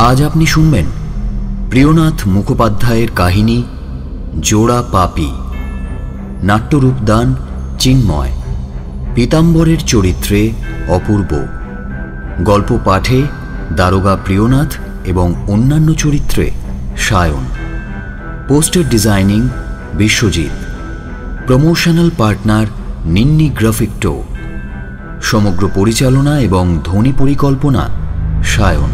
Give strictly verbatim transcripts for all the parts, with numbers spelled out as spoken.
আজ আপনি শুনবেন প্রিয়নাথ মুখোপাধ্যায়ের কাহিনী জোড়া পাপী। নাট্যরূপদান চিন্ময়। পীতাম্বরের চরিত্রে অপূর্ব। গল্প পাঠে দারোগা প্রিয়নাথ এবং অন্যান্য চরিত্রে Sayan. Poster designing Biswajit. Promotional partner Ninni Graphicto. সমগ্র পরিচালনা এবং ধ্বনি পরিকল্পনা সায়ন।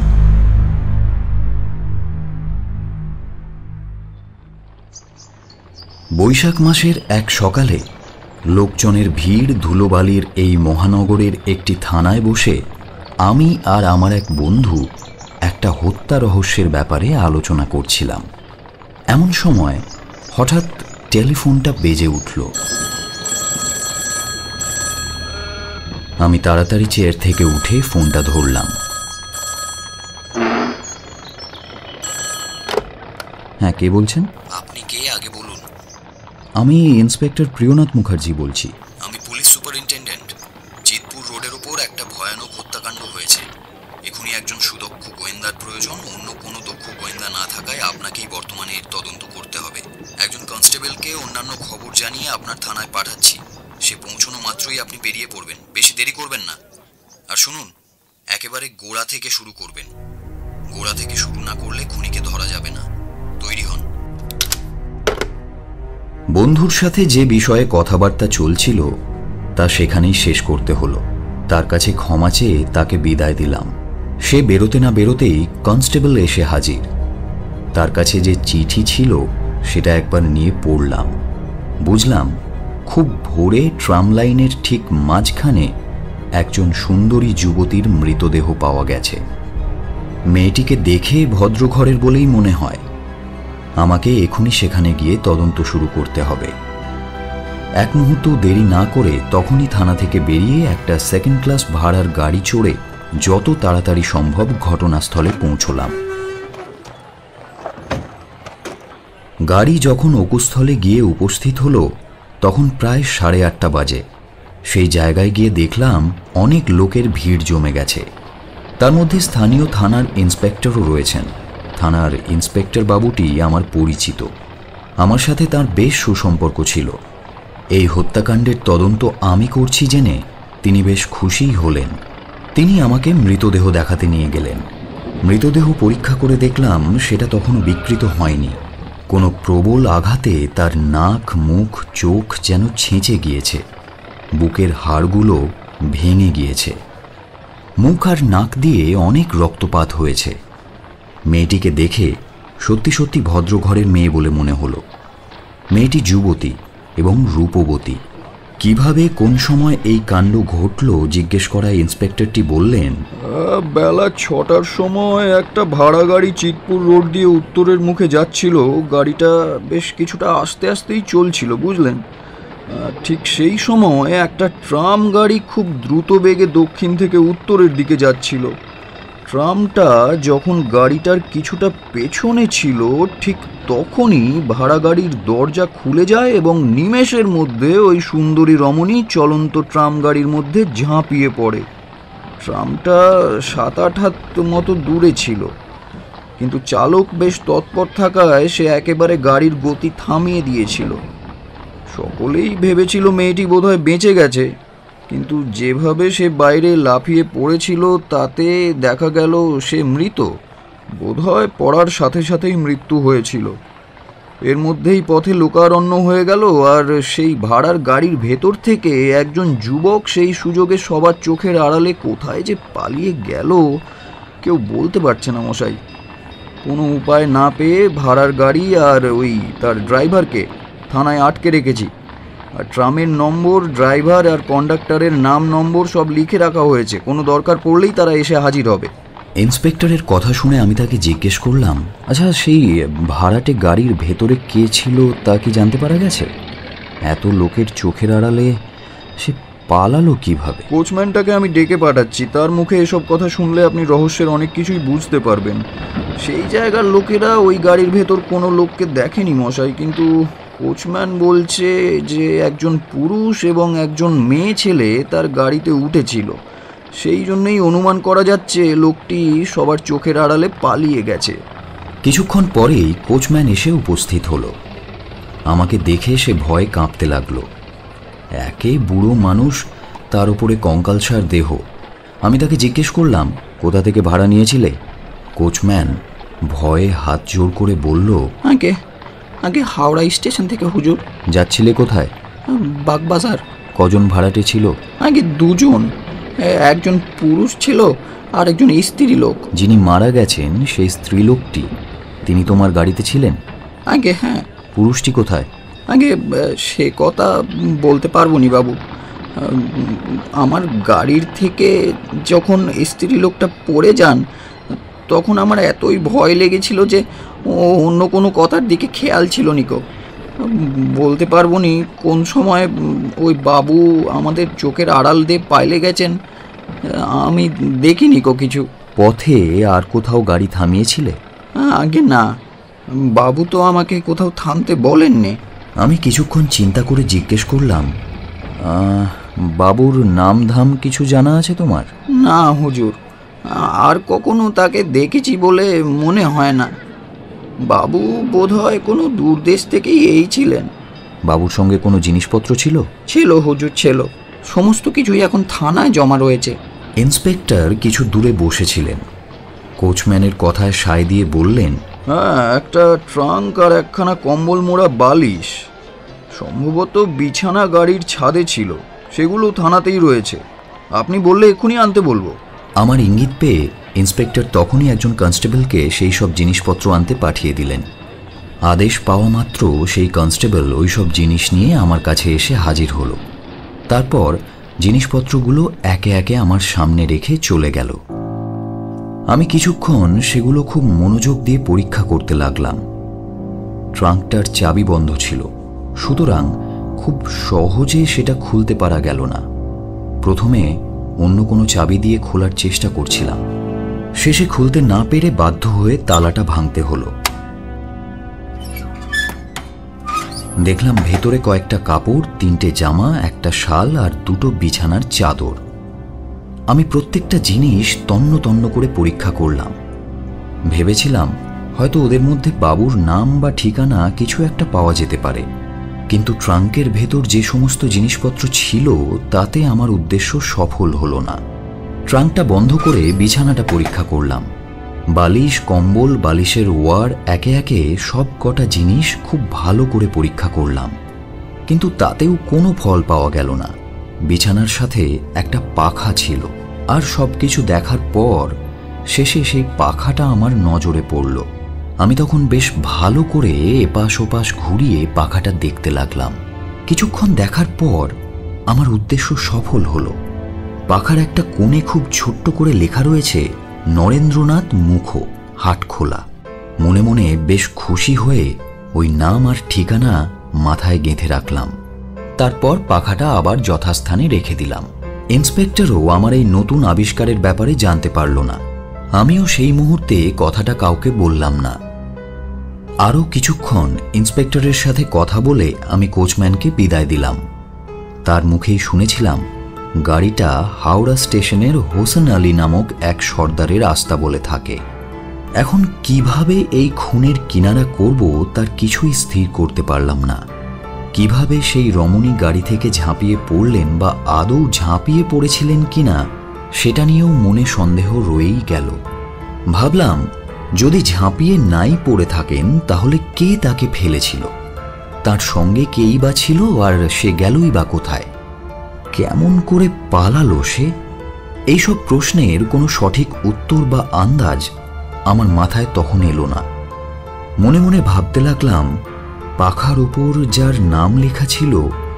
বৈশাখ মাসের এক সকালে লোকজনের ভিড় ধুলোবালির এই মহানগরের একটি থানায় বসে আমি আর আমার এক বন্ধু একটা হত্যা রহস্যের ব্যাপারে আলোচনা করছিলাম। এমন সময় হঠাৎ টেলিফোনটা বেজে উঠল। আমি তাড়াতাড়ি চেয়ার থেকে উঠে ফোনটা ধরলাম। হ্যাঁ, কে বলছেন? আপনি কে আগে বলুন। আমি ইন্সপেক্টর প্রিয়নাথ মুখার্জি বলছি। আমি পুলিশ সুপারিনটেন্ডেন্ট। জিতপুর রোডের উপর একটা ভয়ানক হত্যাকাণ্ড হয়েছে। এখনই একজন সুদক্ষ গোয়েন্দার প্রয়োজন। অন্য কোনো দক্ষ গোয়েন্দা না থাকায় আপনাকেই বর্তমানে এর তদন্ত করতে হবে। একজন কনস্টেবলকে অন্যান্য খবর জানিয়ে আপনার থানায় পাঠাচ্ছি। সে পৌঁছানো মাত্রই আপনি বেরিয়ে পড়বেন, বেশি দেরি করবেন না। আর শুনুন, একেবারে গোড়া থেকে শুরু করবেন। গোড়া থেকে শুরু না করলে খুনিকে ধরা যাবে না। তৈরি হন। বন্ধুর সাথে যে বিষয়ে কথাবার্তা চলছিল তা সেখানেই শেষ করতে হলো। তার কাছে ক্ষমা চেয়ে তাকে বিদায় দিলাম। সে বেরোতে না বেরোতেই কনস্টেবল এসে হাজির। তার কাছে যে চিঠি ছিল সেটা একবার নিয়ে পড়লাম। বুঝলাম খুব ভোরে ট্রাম লাইনের ঠিক মাঝখানে একজন সুন্দরী যুবতীর মৃতদেহ পাওয়া গেছে। মেয়েটিকে দেখে ভদ্রঘরের বলেই মনে হয়। আমাকে এখনই সেখানে গিয়ে তদন্ত শুরু করতে হবে। এক মুহূর্ত দেরি না করে তখনই থানা থেকে বেরিয়ে একটা সেকেন্ড ক্লাস ভাড়ার গাড়ি চড়ে যত তাড়াতাড়ি সম্ভব ঘটনাস্থলে পৌঁছলাম। গাড়ি যখন অকুস্থলে গিয়ে উপস্থিত হলো তখন প্রায় সাড়ে আটটা বাজে। সেই জায়গায় গিয়ে দেখলাম অনেক লোকের ভিড় জমে গেছে। তার মধ্যে স্থানীয় থানার ইন্সপেক্টরও রয়েছেন। থানার ইন্সপেক্টর বাবুটি আমার পরিচিত। আমার সাথে তার বেশ সুসম্পর্ক ছিল। এই হত্যাকাণ্ডের তদন্ত আমি করছি জেনে তিনি বেশ খুশিই হলেন। তিনি আমাকে মৃতদেহ দেখাতে নিয়ে গেলেন। মৃতদেহ পরীক্ষা করে দেখলাম সেটা তখনও বিকৃত হয়নি। কোনো প্রবল আঘাতে তার নাক, মুখ, চোখ যেন ছেঁচে গিয়েছে। বুকের হাড়গুলো ভেঙে গিয়েছে। মুখ আর নাক দিয়ে অনেক রক্তপাত হয়েছে। মেয়েটিকে দেখে সত্যি সত্যি ভদ্রঘরের মেয়ে বলে মনে হলো। মেয়েটি যুবতী এবং রূপবতী। কিভাবে কোন সময় এই কাণ্ড ঘটল জিজ্ঞেস করায় ইন্সপেক্টরটি বললেন, বেলা ছটার সময় একটা ভাড়া গাড়ি চিতপুর রোড দিয়ে উত্তরের মুখে যাচ্ছিল। গাড়িটা বেশ কিছুটা আস্তে আস্তেই চলছিল, বুঝলেন। ঠিক সেই সময় একটা ট্রাম গাড়ি খুব দ্রুত বেগে দক্ষিণ থেকে উত্তরের দিকে যাচ্ছিল। ট্রামটা যখন গাড়িটার কিছুটা পেছনে ছিল ঠিক তখনই ভাড়া গাড়ির দরজা খুলে যায় এবং নিমেষের মধ্যে ওই সুন্দরী রমণী চলন্ত ট্রাম গাড়ির মধ্যে ঝাঁপিয়ে পড়ে। ট্রামটা সাত আট হাত মতো দূরে ছিল, কিন্তু চালক বেশ তৎপর থাকায় সে একেবারে গাড়ির গতি থামিয়ে দিয়েছিল। সকলেই ভেবেছিল মেয়েটি বোধহয় বেঁচে গেছে, কিন্তু যেভাবে সে বাইরে লাফিয়ে পড়েছিল তাতে দেখা গেল সে মৃত। বোধহয় পড়ার সাথে সাথেই মৃত্যু হয়েছিল। এর মধ্যেই পথে লোকারণ্য হয়ে গেল। আর সেই ভাড়ার গাড়ির ভেতর থেকে একজন যুবক সেই সুযোগে সবার চোখের আড়ালে কোথায় যে পালিয়ে গেল কেউ বলতে পারছে না মশাই। কোনো উপায় না পেয়ে ভাড়ার গাড়ি আর ওই তার ড্রাইভারকে থানায় আটকে রেখেছি। আর ট্রামের নম্বর, ড্রাইভার আর কন্ডাক্টরের নাম নম্বর সব লিখে রাখা হয়েছে। কোনো দরকার পড়লেই তারা এসে হাজির হবে। ইন্সপেক্টরের কথা শুনে আমি তাকে জিজ্ঞেস করলাম, আচ্ছা সেই ভাড়াটে গাড়ির ভেতরে কে ছিল তা কি জানতে পারা গেছে? এত লোকের চোখের আড়ালে সে পালালো কিভাবে? কোচম্যানটাকে আমি ডেকে পাঠাচ্ছি। তার মুখে এসব কথা শুনলে আপনি রহস্যের অনেক কিছুই বুঝতে পারবেন। সেই জায়গার লোকেরা ওই গাড়ির ভেতর কোনো লোককে দেখেনি মশাই, কিন্তু কোচম্যান বলছে যে একজন পুরুষ এবং একজন মেয়ে ছেলে তার গাড়িতে উঠেছিল। সেই জন্যই অনুমান করা যাচ্ছে লোকটি সবার চোখের আড়ালে পালিয়ে গেছে। কিছুক্ষণ পরেই কোচম্যান এসে উপস্থিত হলো। আমাকে দেখে সে ভয়ে কাঁপতে লাগলো। একে বুড়ো মানুষ, তার উপরে কঙ্কালসার দেহ। আমি তাকে জিজ্ঞেস করলাম, কোথা থেকে ভাড়া নিয়েছিলে? কোচম্যান ভয়ে হাত জোর করে বলল, আগে আগে হাওড়া স্টেশন থেকে হুজুর। যাচ্ছিলে কোথায়? বাগবাজার। কজন ভাড়াটে ছিল? আগে দুজন, একজন পুরুষ ছিল আর একজন স্ত্রী লোক। যিনি মারা গেছেন সেই স্ত্রীলোকটি, তিনি তোমার গাড়িতে ছিলেন? আগে হ্যাঁ। পুরুষটি কোথায়? আগে সে কথা বলতে পারবো নি বাবু। আমার গাড়ির থেকে যখন স্ত্রী লোকটা পড়ে যান তখন আমার এতই ভয় লেগেছিল যে অন্য কোনো কথার দিকে খেয়াল ছিল নিকো। বলতে পারবো নি কোন সময় ওই বাবু আমাদের চোখের আড়াল দিয়ে পাইলে গেছেন, আমি দেখিনি কো কিছু। পথে আর কোথাও গাড়ি থামিয়েছিলে? আগে না, বাবু তো আমাকে কোথাও থামতে বলেননি। আমি কিছুক্ষণ চিন্তা করে জিজ্ঞেস করলাম, বাবুর নাম ধাম কিছু জানা আছে তোমার? না হুজুর, আর কখনো তাকে দেখেছি বলে মনে হয় না। বাবু বোধহয় কোনো দূর দেশ থেকেই এই ছিলেন। বাবুর সঙ্গে কোনো জিনিসপত্র ছিল? ছিল হুজুর, ছিল। সমস্ত কিছুই এখন থানায় জমা রয়েছে। ইন্সপেক্টর কিছু দূরে বসেছিলেন। কোচম্যানের কথায় সায় দিয়ে বললেন, হ্যাঁ, একটা ট্রাঙ্ক আর একখানা কম্বল মোড়া বালিশ সম্ভবত বিছানা গাড়ির ছাদে ছিল, সেগুলো থানাতেই রয়েছে। আপনি বললে এক্ষুনি আনতে বলবো। আমার ইঙ্গিত পেয়ে ইন্সপেক্টর তখনই একজন কনস্টেবলকে সেই সব জিনিসপত্র আনতে পাঠিয়ে দিলেন। আদেশ পাওয়া মাত্র সেই কনস্টেবল ওই সব জিনিস নিয়ে আমার কাছে এসে হাজির হলো। তারপর জিনিসপত্রগুলো একে একে আমার সামনে রেখে চলে গেল। আমি কিছুক্ষণ সেগুলো খুব মনোযোগ দিয়ে পরীক্ষা করতে লাগলাম। ট্রাঙ্কটার চাবি বন্ধ ছিল, সুতরাং খুব সহজে সেটা খুলতে পারা গেল না। প্রথমে অন্য কোনো চাবি দিয়ে খোলার চেষ্টা করছিলাম, শেষে খুলতে না পেরে বাধ্য হয়ে তালাটা ভাঙতে হলো। দেখলাম ভেতরে কয়েকটা কাপড়, তিনটে জামা, একটা শাল আর দুটো বিছানার চাদর। আমি প্রত্যেকটা জিনিস তন্ন তন্ন করে পরীক্ষা করলাম। ভেবেছিলাম হয়তো ওদের মধ্যে বাবুর নাম বা ঠিকানা কিছু একটা পাওয়া যেতে পারে, কিন্তু ট্রাঙ্কের ভেতর যে সমস্ত জিনিসপত্র ছিল তাতে আমার উদ্দেশ্য সফল হলো না। ট্রাঙ্কটা বন্ধ করে বিছানাটা পরীক্ষা করলাম। বালিশ, কম্বল, বালিশের ওয়ার, একে একে সব কটা জিনিস খুব ভালো করে পরীক্ষা করলাম, কিন্তু তাতেও কোনো ফল পাওয়া গেল না। বিছানার সাথে একটা পাখা ছিল, আর সব কিছু দেখার পর শেষে সেই পাখাটা আমার নজরে পড়ল। আমি তখন বেশ ভালো করে এপাশ ওপাশ ঘুরিয়ে পাখাটা দেখতে লাগলাম। কিছুক্ষণ দেখার পর আমার উদ্দেশ্য সফল হলো। পাখার একটা কোণে খুব ছোট্ট করে লেখা রয়েছে, নরেন্দ্রনাথ মুখো, হাটখোলা। মনে মনে বেশ খুশি হয়ে ওই নাম আর ঠিকানা মাথায় গেঁথে রাখলাম। তারপর পাখাটা আবার যথাস্থানে রেখে দিলাম। ইন্সপেক্টরও আমার এই নতুন আবিষ্কারের ব্যাপারে জানতে পারল না। আমিও সেই মুহূর্তে কথাটা কাউকে বললাম না। আরও কিছুক্ষণ ইন্সপেক্টরের সাথে কথা বলে আমি কোচম্যানকে বিদায় দিলাম। তার মুখেই শুনেছিলাম গাড়িটা হাওড়া স্টেশনের হোসেন আলী নামক এক সর্দারের আস্তাবলে থাকে। এখন কিভাবে এই খুনের কিনারা করব তার কিছুই স্থির করতে পারলাম না। কিভাবে সেই রমণী গাড়ি থেকে ঝাঁপিয়ে পড়লেন বা আদৌ ঝাঁপিয়ে পড়েছিলেন কিনা সেটা নিয়েও মনে সন্দেহ রয়েই গেল। ভাবলাম যদি ঝাঁপিয়ে নাই পড়ে থাকেন তাহলে কে তাকে ফেলেছিল, তার সঙ্গে কেই বা ছিল, আর সে গেলই বা কোথায়, কেমন করে পালালো সে? এইসব প্রশ্নের কোনো সঠিক উত্তর বা আন্দাজ আমার মাথায় তখন এলো না। মনে মনে ভাবতে লাগলাম, পাখার উপর যার নাম লেখা ছিল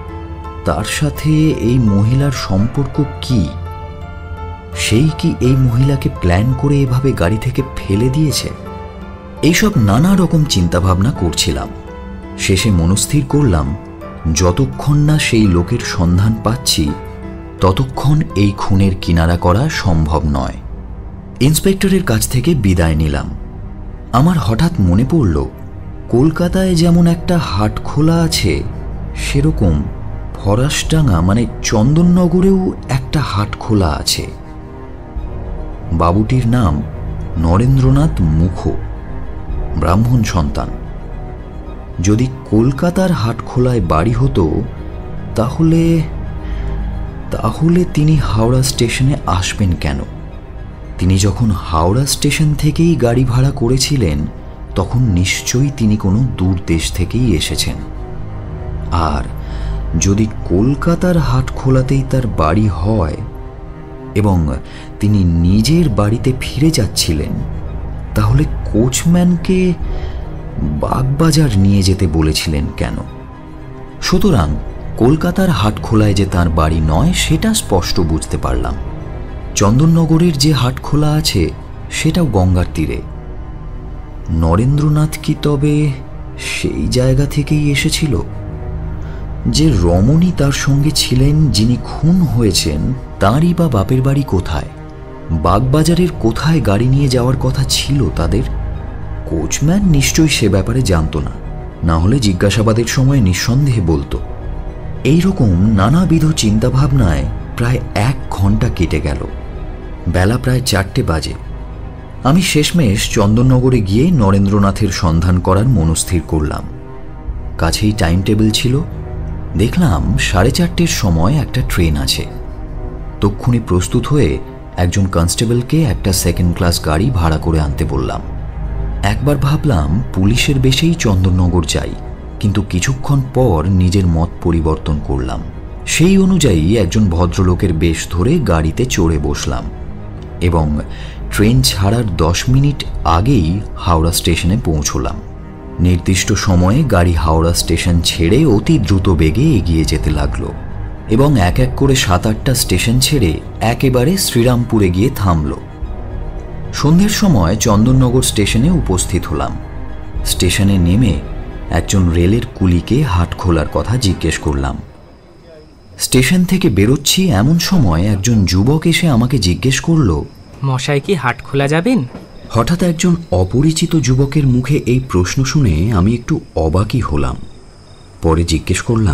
তার সাথে এই মহিলার সম্পর্ক কি? সেই কি এই মহিলাকে প্ল্যান করে এভাবে গাড়ি থেকে ফেলে দিয়েছে? এইসব নানা রকম চিন্তাভাবনা করছিলাম। শেষে মনস্থির করলাম, যতক্ষণ না সেই লোকের সন্ধান পাচ্ছি ততক্ষণ এই খুনের কিনারা করা সম্ভব নয়। ইন্সপেক্টরের কাছ থেকে বিদায় নিলাম। আমার হঠাৎ মনে পড়ল, কলকাতায় যেমন একটা হাটখোলা আছে, সেরকম ফরাসডাঙ্গা মানে চন্দননগরেও একটা হাটখোলা আছে। বাবুটির নাম নরেন্দ্রনাথ মুখো, ব্রাহ্মণ সন্তান। যদি কলকাতার হাটখোলায় বাড়ি হতো তাহলে তাহলে তিনি হাওড়া স্টেশনে আসবেন কেন? তিনি যখন হাওড়া স্টেশন থেকেই গাড়ি ভাড়া করেছিলেন তখন নিশ্চয়ই তিনি কোনো দূর দেশ থেকেই এসেছেন। আর যদি কলকাতার হাটখোলাতেই তার বাড়ি হয় এবং তিনি নিজের বাড়িতে ফিরে যাচ্ছিলেন, তাহলে কোচম্যানকে বাগবাজার নিয়ে যেতে বলেছিলেন কেন? সুতরাং কলকাতার হাটখোলায় যে তার বাড়ি নয় সেটা স্পষ্ট বুঝতে পারলাম। চন্দননগরের যে হাটখোলা আছে সেটাও গঙ্গার তীরে। নরেন্দ্রনাথ কি তবে সেই জায়গা থেকেই এসেছিল? যে রমণী তার সঙ্গে ছিলেন, যিনি খুন হয়েছেন, তাঁরই বা বাপের বাড়ি কোথায়? বাগবাজারের কোথায় গাড়ি নিয়ে যাওয়ার কথা ছিল তাদের? কোচম্যান নিশ্চয়ই সে ব্যাপারে জানত না, না হলে জিজ্ঞাসাবাদের সময় নিঃসন্দেহে বলতো। এইরকম নানাবিধ চিন্তাভাবনায় প্রায় এক ঘন্টা কেটে গেল। বেলা প্রায় চারটে বাজে। আমি শেষমেশ চন্দননগরে গিয়ে নরেন্দ্রনাথের সন্ধান করার মনস্থির করলাম। কাছেই টাইম টেবিল ছিল। দেখলাম সাড়ে চারটের সময় একটা ট্রেন আছে। তক্ষুনি প্রস্তুত হয়ে একজন কনস্টেবলকে একটা সেকেন্ড ক্লাস গাড়ি ভাড়া করে আনতে বললাম। একবার ভাবলাম পুলিশের বেশেই চন্দননগর যাই, কিন্তু কিছুক্ষণ পর নিজের মত পরিবর্তন করলাম। সেই অনুযায়ী একজন ভদ্রলোকের বেশ ধরে গাড়িতে চড়ে বসলাম এবং ট্রেন ছাড়ার দশ মিনিট আগেই হাওড়া স্টেশনে পৌঁছলাম। নির্দিষ্ট সময়ে গাড়ি হাওড়া স্টেশন ছেড়ে অতি দ্রুত বেগে এগিয়ে যেতে লাগলো এবং এক এক করে সাত আটটা স্টেশন ছেড়ে একেবারে শ্রীরামপুরে গিয়ে থামল। সন্ধ্যের সময় চন্দননগর স্টেশনে উপস্থিত হলাম। স্টেশনে নেমে একজন রেলের কুলিকে হাটখোলার কথা জিজ্ঞেস করলাম। স্টেশন থেকে বেরোচ্ছি এমন সময় একজন যুবক এসে আমাকে জিজ্ঞেস করল, মশাই কি হাটখোলা যাবেন? হঠাৎ একজন অপরিচিত যুবকের মুখে এই প্রশ্ন শুনে আমি একটু অবাকই হলাম। পরে জিজ্ঞেস করলাম,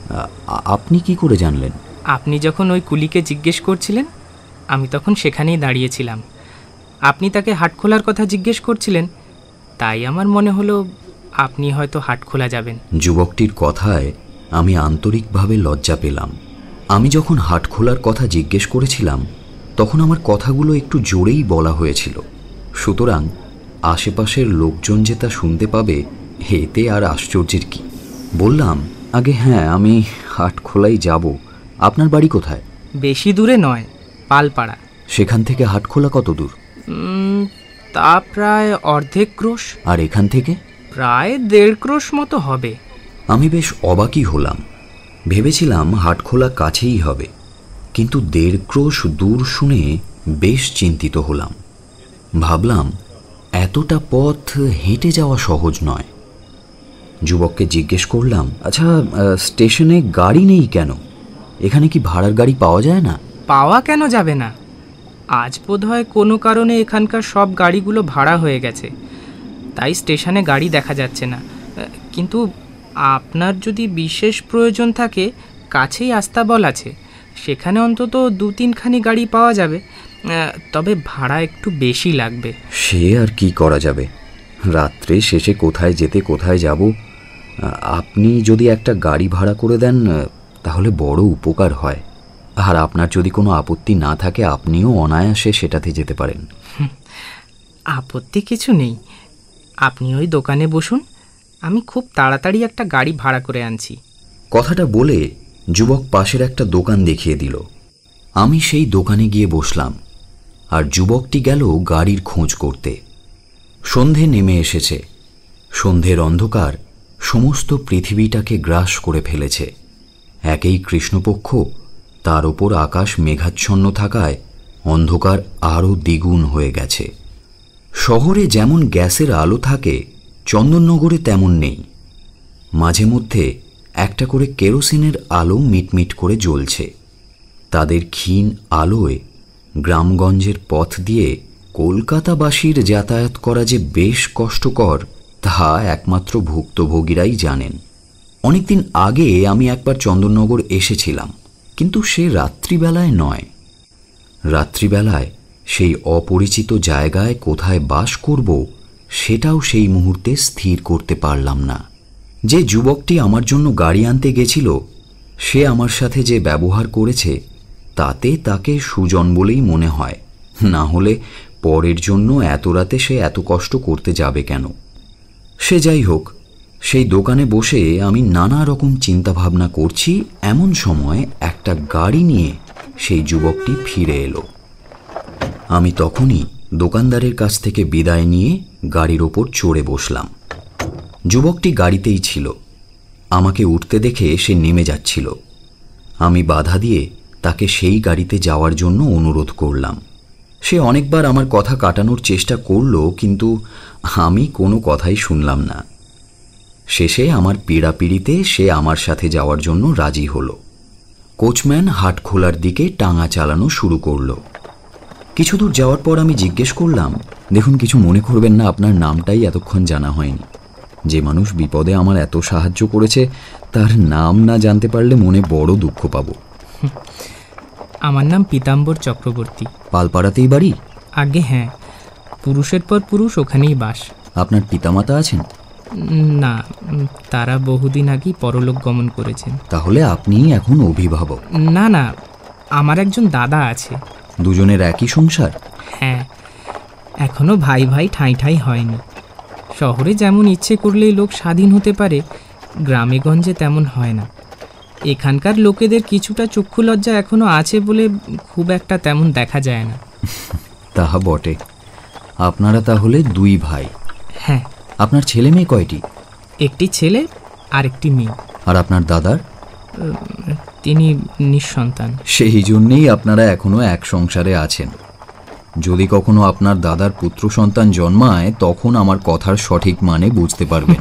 আপনি কি করে জানলেন? আপনি যখন ওই কুলিকে জিজ্ঞেস করছিলেন আমি তখন সেখানেই দাঁড়িয়েছিলাম। আপনি তাকে হাটখোলার কথা জিজ্ঞেস করছিলেন, তাই আমার মনে হলো আপনি হয়তো হাটখোলা যাবেন। যুবকটির কথায় আমি আন্তরিকভাবে লজ্জা পেলাম। আমি যখন হাটখোলার কথা জিজ্ঞেস করেছিলাম তখন আমার কথাগুলো একটু জোরেই বলা হয়েছিল, সুতরাং আশেপাশের লোকজন যে তা শুনতে পাবে এতে আর আশ্চর্যের কি। বললাম, আগে হ্যাঁ, আমি হাটখোলাই যাব। আপনার বাড়ি কোথায়? বেশি দূরে নয়, পালপাড়া। সেখান থেকে হাটখোলা কত দূর? তা প্রায় অর্ধেক ক্রোশ। আর এখান থেকে? প্রায় দেড় ক্রোশ মতো হবে। আমি বেশ অবাকই হলাম। ভেবেছিলাম হাটখোলা কাছেই হবে, কিন্তু দেড় ক্রোশ দূর শুনে বেশ চিন্তিত হলাম। ভাবলাম এতটা পথ হেঁটে যাওয়া সহজ নয়। যুবককে জিজ্ঞেস করলাম, আচ্ছা স্টেশনে গাড়ি নেই কেন? এখানে কি ভাড়ার গাড়ি পাওয়া যায় না? পাওয়া কেন যাবে না? আজ বোধহয় কোনো কারণে এখানকার সব গাড়িগুলো ভাড়া হয়ে গেছে, তাই স্টেশনে গাড়ি দেখা যাচ্ছে না। কিন্তু আপনার যদি বিশেষ প্রয়োজন থাকে কাছেই আস্তাবল আছে, সেখানে অন্তত দু তিনখানি গাড়ি পাওয়া যাবে, তবে ভাড়া একটু বেশি লাগবে। সে আর কি করা যাবে, রাত্রে শেষে কোথায় যেতে কোথায় যাব। আপনি যদি একটা গাড়ি ভাড়া করে দেন তাহলে বড় উপকার হয়। আর আপনার যদি কোনো আপত্তি না থাকে আপনিও অনায়াসে সেটাতে যেতে পারেন। আপত্তি কিছু নেই, আপনি ওই দোকানে বসুন, আমি খুব তাড়াতাড়ি একটা গাড়ি ভাড়া করে আনছি। কথাটা বলে যুবক পাশের একটা দোকান দেখিয়ে দিল। আমি সেই দোকানে গিয়ে বসলাম আর যুবকটি গেল গাড়ির খোঁজ করতে। সন্ধে নেমে এসেছে। সন্ধ্যের অন্ধকার সমস্ত পৃথিবীটাকে গ্রাস করে ফেলেছে। একেই কৃষ্ণপক্ষ, তার ওপর আকাশ মেঘাচ্ছন্ন থাকায় অন্ধকার আরও দ্বিগুণ হয়ে গেছে। শহরে যেমন গ্যাসের আলো থাকে চন্দননগরে তেমন নেই। মাঝে মধ্যে একটা করে কেরোসিনের আলো মিটমিট করে জ্বলছে। তাদের ক্ষীণ আলোয় গ্রামগঞ্জের পথ দিয়ে কলকাতাবাসীর যাতায়াত করা যে বেশ কষ্টকর তা একমাত্র ভুক্তভোগীরাই জানেন। অনেকদিন আগে আমি একবার চন্দননগর এসেছিলাম, কিন্তু সে রাত্রিবেলায় নয়। রাত্রিবেলায় সেই অপরিচিত জায়গায় কোথায় বাস করব সেটাও সেই মুহূর্তে স্থির করতে পারলাম না। যে যুবকটি আমার জন্য গাড়ি আনতে গেছিল সে আমার সাথে যে ব্যবহার করেছে তাতে তাকে সুজন বলেই মনে হয়, না হলে পরের জন্য এত রাতে সে এত কষ্ট করতে যাবে কেন? সে যাই হোক, সেই দোকানে বসে আমি নানা রকম চিন্তাভাবনা করছি, এমন সময় একটা গাড়ি নিয়ে সেই যুবকটি ফিরে এলো। আমি তখনই দোকানদারের কাছ থেকে বিদায় নিয়ে গাড়ির ওপর চড়ে বসলাম। যুবকটি গাড়িতেই ছিল। আমাকে উঠতে দেখে সে নেমে যাচ্ছিল। আমি বাধা দিয়ে তাকে সেই গাড়িতে যাওয়ার জন্য অনুরোধ করলাম। সে অনেকবার আমার কথা কাটানোর চেষ্টা করল, কিন্তু আমি কোনো কথাই শুনলাম না। শেষে আমার পীড়াপিড়িতে সে আমার সাথে যাওয়ার জন্য রাজি হলো। কোচম্যান হাট খোলার দিকে টাঙা চালানো শুরু করলো। কিছু দূর যাওয়ার পর আমি জিজ্ঞেস করলাম, দেখুন কিছু মনে করবেন না, আপনার নামটাই এতক্ষণ জানা হয়নি। যে মানুষ বিপদে আমার এত সাহায্য করেছে তার নাম না জানতে পারলে মনে বড় দুঃখ পাব। আমার নাম পীতাম্বর চক্রবর্তী। পালপাড়াতেই বাড়ি? আগে হ্যাঁ, পুরুষের পর পুরুষ ওখানেই বাস। আপনার পিতামাতা আছেন? না, তারা বহুদিন আগেই পরলোক গমন করেছেন। তাহলে আপনি এখন অভিভাবক? না না, আমার একজন দাদা আছে। দুজনের একই সংসার? হ্যাঁ, এখনো ভাই ভাই ঠাঁই ঠাঁই হয়নি। শহরে যেমন ইচ্ছে করলেই লোক স্বাধীন হতে পারে, গ্রামে গঞ্জে তেমন হয় না। এখানকার লোকেদের কিছুটা চক্ষু লজ্জা এখনো আছে বলে খুব একটা তেমন দেখা যায় না। তাহা বটে। আপনারা তাহলে দুই ভাই? হ্যাঁ। আপনার ছেলে মেয়ে কয়টি? একটি ছেলে আর একটি মেয়ে। আর আপনার দাদার? তিনি নিঃসন্তান। সেই জন্যেই আপনারা এখনো এক সংসারে আছেন। যদি কখনো আপনার দাদার পুত্র সন্তান জন্মায় তখন আমার কথার সঠিক মানে বুঝতে পারবেন।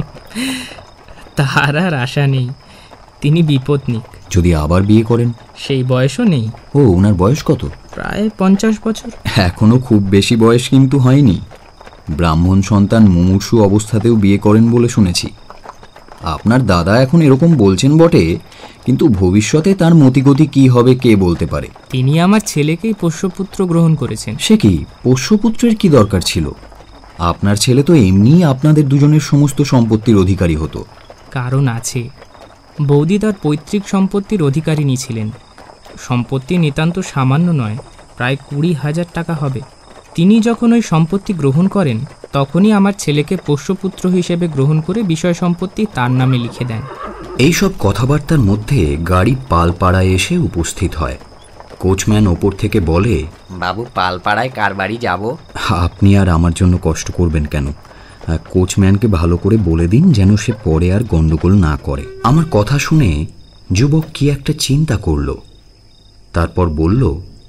তার আর আশা নেই, তিনি বিপত্নিক। যদি আবার বিয়ে করেন? সেই বয়সও নেই। ও, ওনার বয়স কত? প্রায় পঞ্চাশ বছর। এখনো খুব বেশি বয়স কিন্তু হয়নি। ব্রাহ্মণ সন্তান মুমূর্ষু অবস্থাতেও বিয়ে করেন বলে শুনেছি। আপনার দাদা এখন এরকম বলছেন বটে, কিন্তু ভবিষ্যতে তার মতিগতি কি হবে কে বলতে পারে। তিনি আমার ছেলেকেই পোষ্যপুত্র গ্রহণ করেছেন। সে কি, পোষ্যপুত্রের কি দরকার ছিল? আপনার ছেলে তো এমনিই আপনাদের দুজনের সমস্ত সম্পত্তির অধিকারী হতো। কারণ আছে, বৌদি তার পৈতৃক সম্পত্তির অধিকারিণী ছিলেন। সম্পত্তি নিতান্ত সামান্য নয়, প্রায় কুড়ি হাজার টাকা হবে। তিনি যখন ওই সম্পত্তি গ্রহণ করেন তখনই আমার ছেলেকে পোষ্যপুত্র হিসেবে গ্রহণ করে বিষয় সম্পত্তি তার নামে লিখে দেন। এইসব কথাবার্তার মধ্যে গাড়ি পালপাড়ায় এসে উপস্থিত হয়। কোচম্যান ওপর থেকে বলে, বাবু, পালপাড়ায় কার বাড়ি যাব? আপনি আর আমার জন্য কষ্ট করবেন কেন? কোচম্যানকে ভালো করে বলে দিন যেন সে পরে আর গন্ডগোল না করে। আমার কথা শুনে যুবক কি একটা চিন্তা করল, তারপর বলল,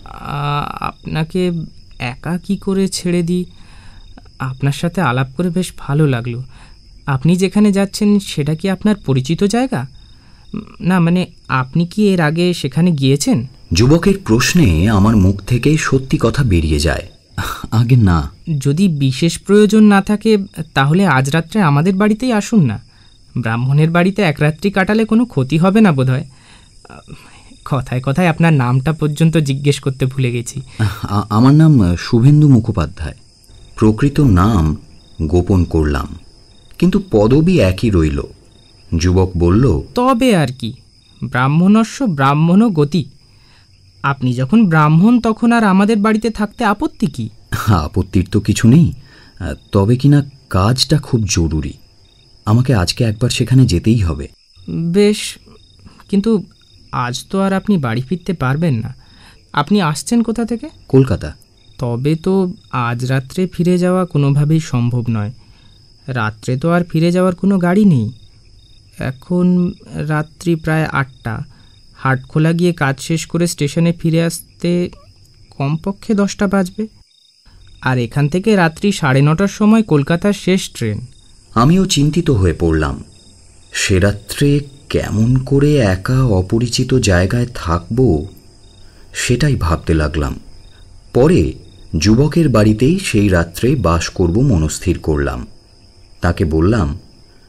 আপনাকে একা কি করে ছেড়ে দিই? আপনার সাথে আলাপ করে বেশ ভালো লাগলো। আপনি যেখানে যাচ্ছেন সেটা কি আপনার পরিচিত জায়গা? না মানে আপনি কি এর আগে সেখানে গিয়েছেন? যুবকের প্রশ্নে আমার মুখ থেকে সত্যি কথা বেরিয়ে যায়, আগে না। যদি বিশেষ প্রয়োজন না থাকে তাহলে আজ রাত্রে আমাদের বাড়িতেই আসুন না। ব্রাহ্মণের বাড়িতে এক রাত্রি কাটালে কোনো ক্ষতি হবে না বোধহয়। কথায় কথায় আপনার নামটা পর্যন্ত জিজ্ঞেস করতে ভুলে গেছি। আমার নাম শুভেন্দু মুখোপাধ্যায়। প্রকৃত নাম গোপন করলাম, কিন্তু পদবি একই রইল। যুবক বলল, তবে আর কি, ব্রাহ্মণস্য ব্রাহ্মণ গতি। আপনি যখন ব্রাহ্মণ তখন আর আমাদের বাড়িতে থাকতে আপত্তি কি? আপত্তির তো কিছু নেই, তবে কিনা কাজটা খুব জরুরি। আমাকে আজকে একবার সেখানে যেতেই হবে। বেশ, কিন্তু আজ তো আর আপনি বাড়ি ফিরতে পারবেন না। আপনি আসছেন কোথা থেকে? কলকাতা। তবে তো আজ রাত্রে ফিরে যাওয়া কোনোভাবেই সম্ভব নয়। রাত্রে তো আর ফিরে যাওয়ার কোনো গাড়ি নেই। এখন রাত্রি প্রায় আটটা। হাটখোলা গিয়ে কাজ শেষ করে স্টেশনে ফিরে আসতে কমপক্ষে দশটা বাজবে। আর এখান থেকে রাত্রি সাড়ে নটার সময় কলকাতার শেষ ট্রেন। আমিও চিন্তিত হয়ে পড়লাম। সে রাত্রে কেমন করে একা অপরিচিত জায়গায় থাকব সেটাই ভাবতে লাগলাম। পরে যুবকের বাড়িতেই সেই রাত্রে বাস করব মনস্থির করলাম। তাকে বললাম,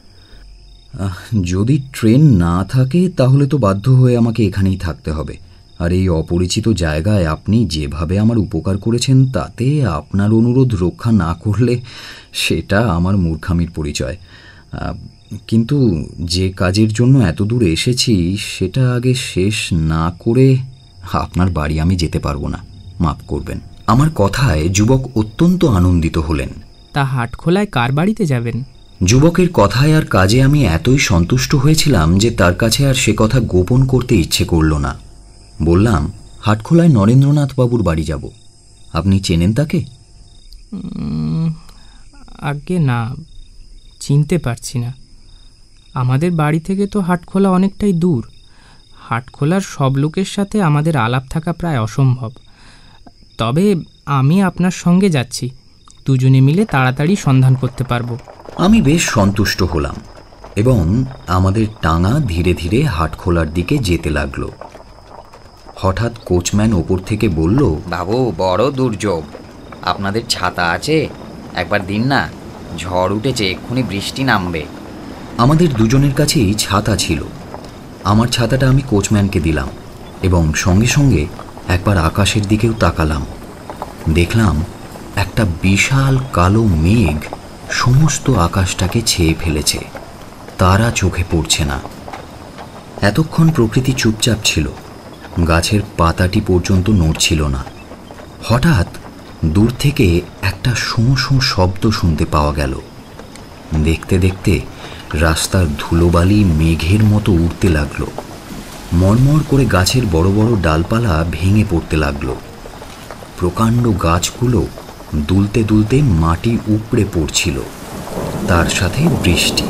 যদি ট্রেন না থাকে তাহলে তো বাধ্য হয়ে আমাকে এখানেই থাকতে হবে। আর এই অপরিচিত জায়গায় আপনি যেভাবে আমার উপকার করেছেন তাতে আপনার অনুরোধ রক্ষা না করলে সেটা আমার মূর্খামির পরিচয়। কিন্তু যে কাজের জন্য এত দূর এসেছি সেটা আগে শেষ না করে আপনার বাড়ি আমি যেতে পারবো না, মাফ করবেন। আমার কথায় যুবক অত্যন্ত আনন্দিত হলেন। তা হাটখোলায় কার বাড়িতে যাবেন? যুবকের কথায় আর কাজে আমি এতই সন্তুষ্ট হয়েছিলাম যে তার কাছে আর সে কথা গোপন করতে ইচ্ছে করল না। বললাম, হাটখোলায় নরেন্দ্রনাথ বাবুর বাড়ি যাব। আপনি চেনেন তাকে? আগে না, চিনতে পারছি না। আমাদের বাড়ি থেকে তো হাটখোলা অনেকটাই দূর। হাটখোলার সব লোকের সাথে আমাদের আলাপ থাকা প্রায় অসম্ভব। তবে আমি আপনার সঙ্গে যাচ্ছি, দুজনে মিলে তাড়াতাড়ি সন্ধান করতে পারবো। আমি বেশ সন্তুষ্ট হলাম এবং আমাদের টাঙা ধীরে ধীরে হাটখোলার দিকে যেতে লাগলো। হঠাৎ কোচম্যান ওপর থেকে বলল, বাবু বড় দুর্যোগ, আপনাদের ছাতা আছে? একবার দিন না, ঝড় উঠেছে, এক্ষুনি বৃষ্টি নামবে। আমাদের দুজনের কাছেই ছাতা ছিল। আমার ছাতাটা আমি কোচম্যানকে দিলাম এবং সঙ্গে সঙ্গে একবার আকাশের দিকেও তাকালাম। দেখলাম একটা বিশাল কালো মেঘ সমস্ত আকাশটাকে ছেয়ে ফেলেছে, তারা চোখে পড়ছে না। এতক্ষণ প্রকৃতি চুপচাপ ছিল, গাছের পাতাটি পর্যন্ত নড়ছিল না। হঠাৎ দূর থেকে একটা শোঁ শোঁ শব্দ শুনতে পাওয়া গেল। দেখতে দেখতে রাস্তার ধুলোবালি মেঘের মতো উড়তে লাগলো। মরমর করে গাছের বড় বড় ডালপালা ভেঙে পড়তে লাগলো। প্রকাণ্ড গাছগুলো দুলতে দুলতে মাটি উপড়ে পড়ছিল, তার সাথে বৃষ্টি।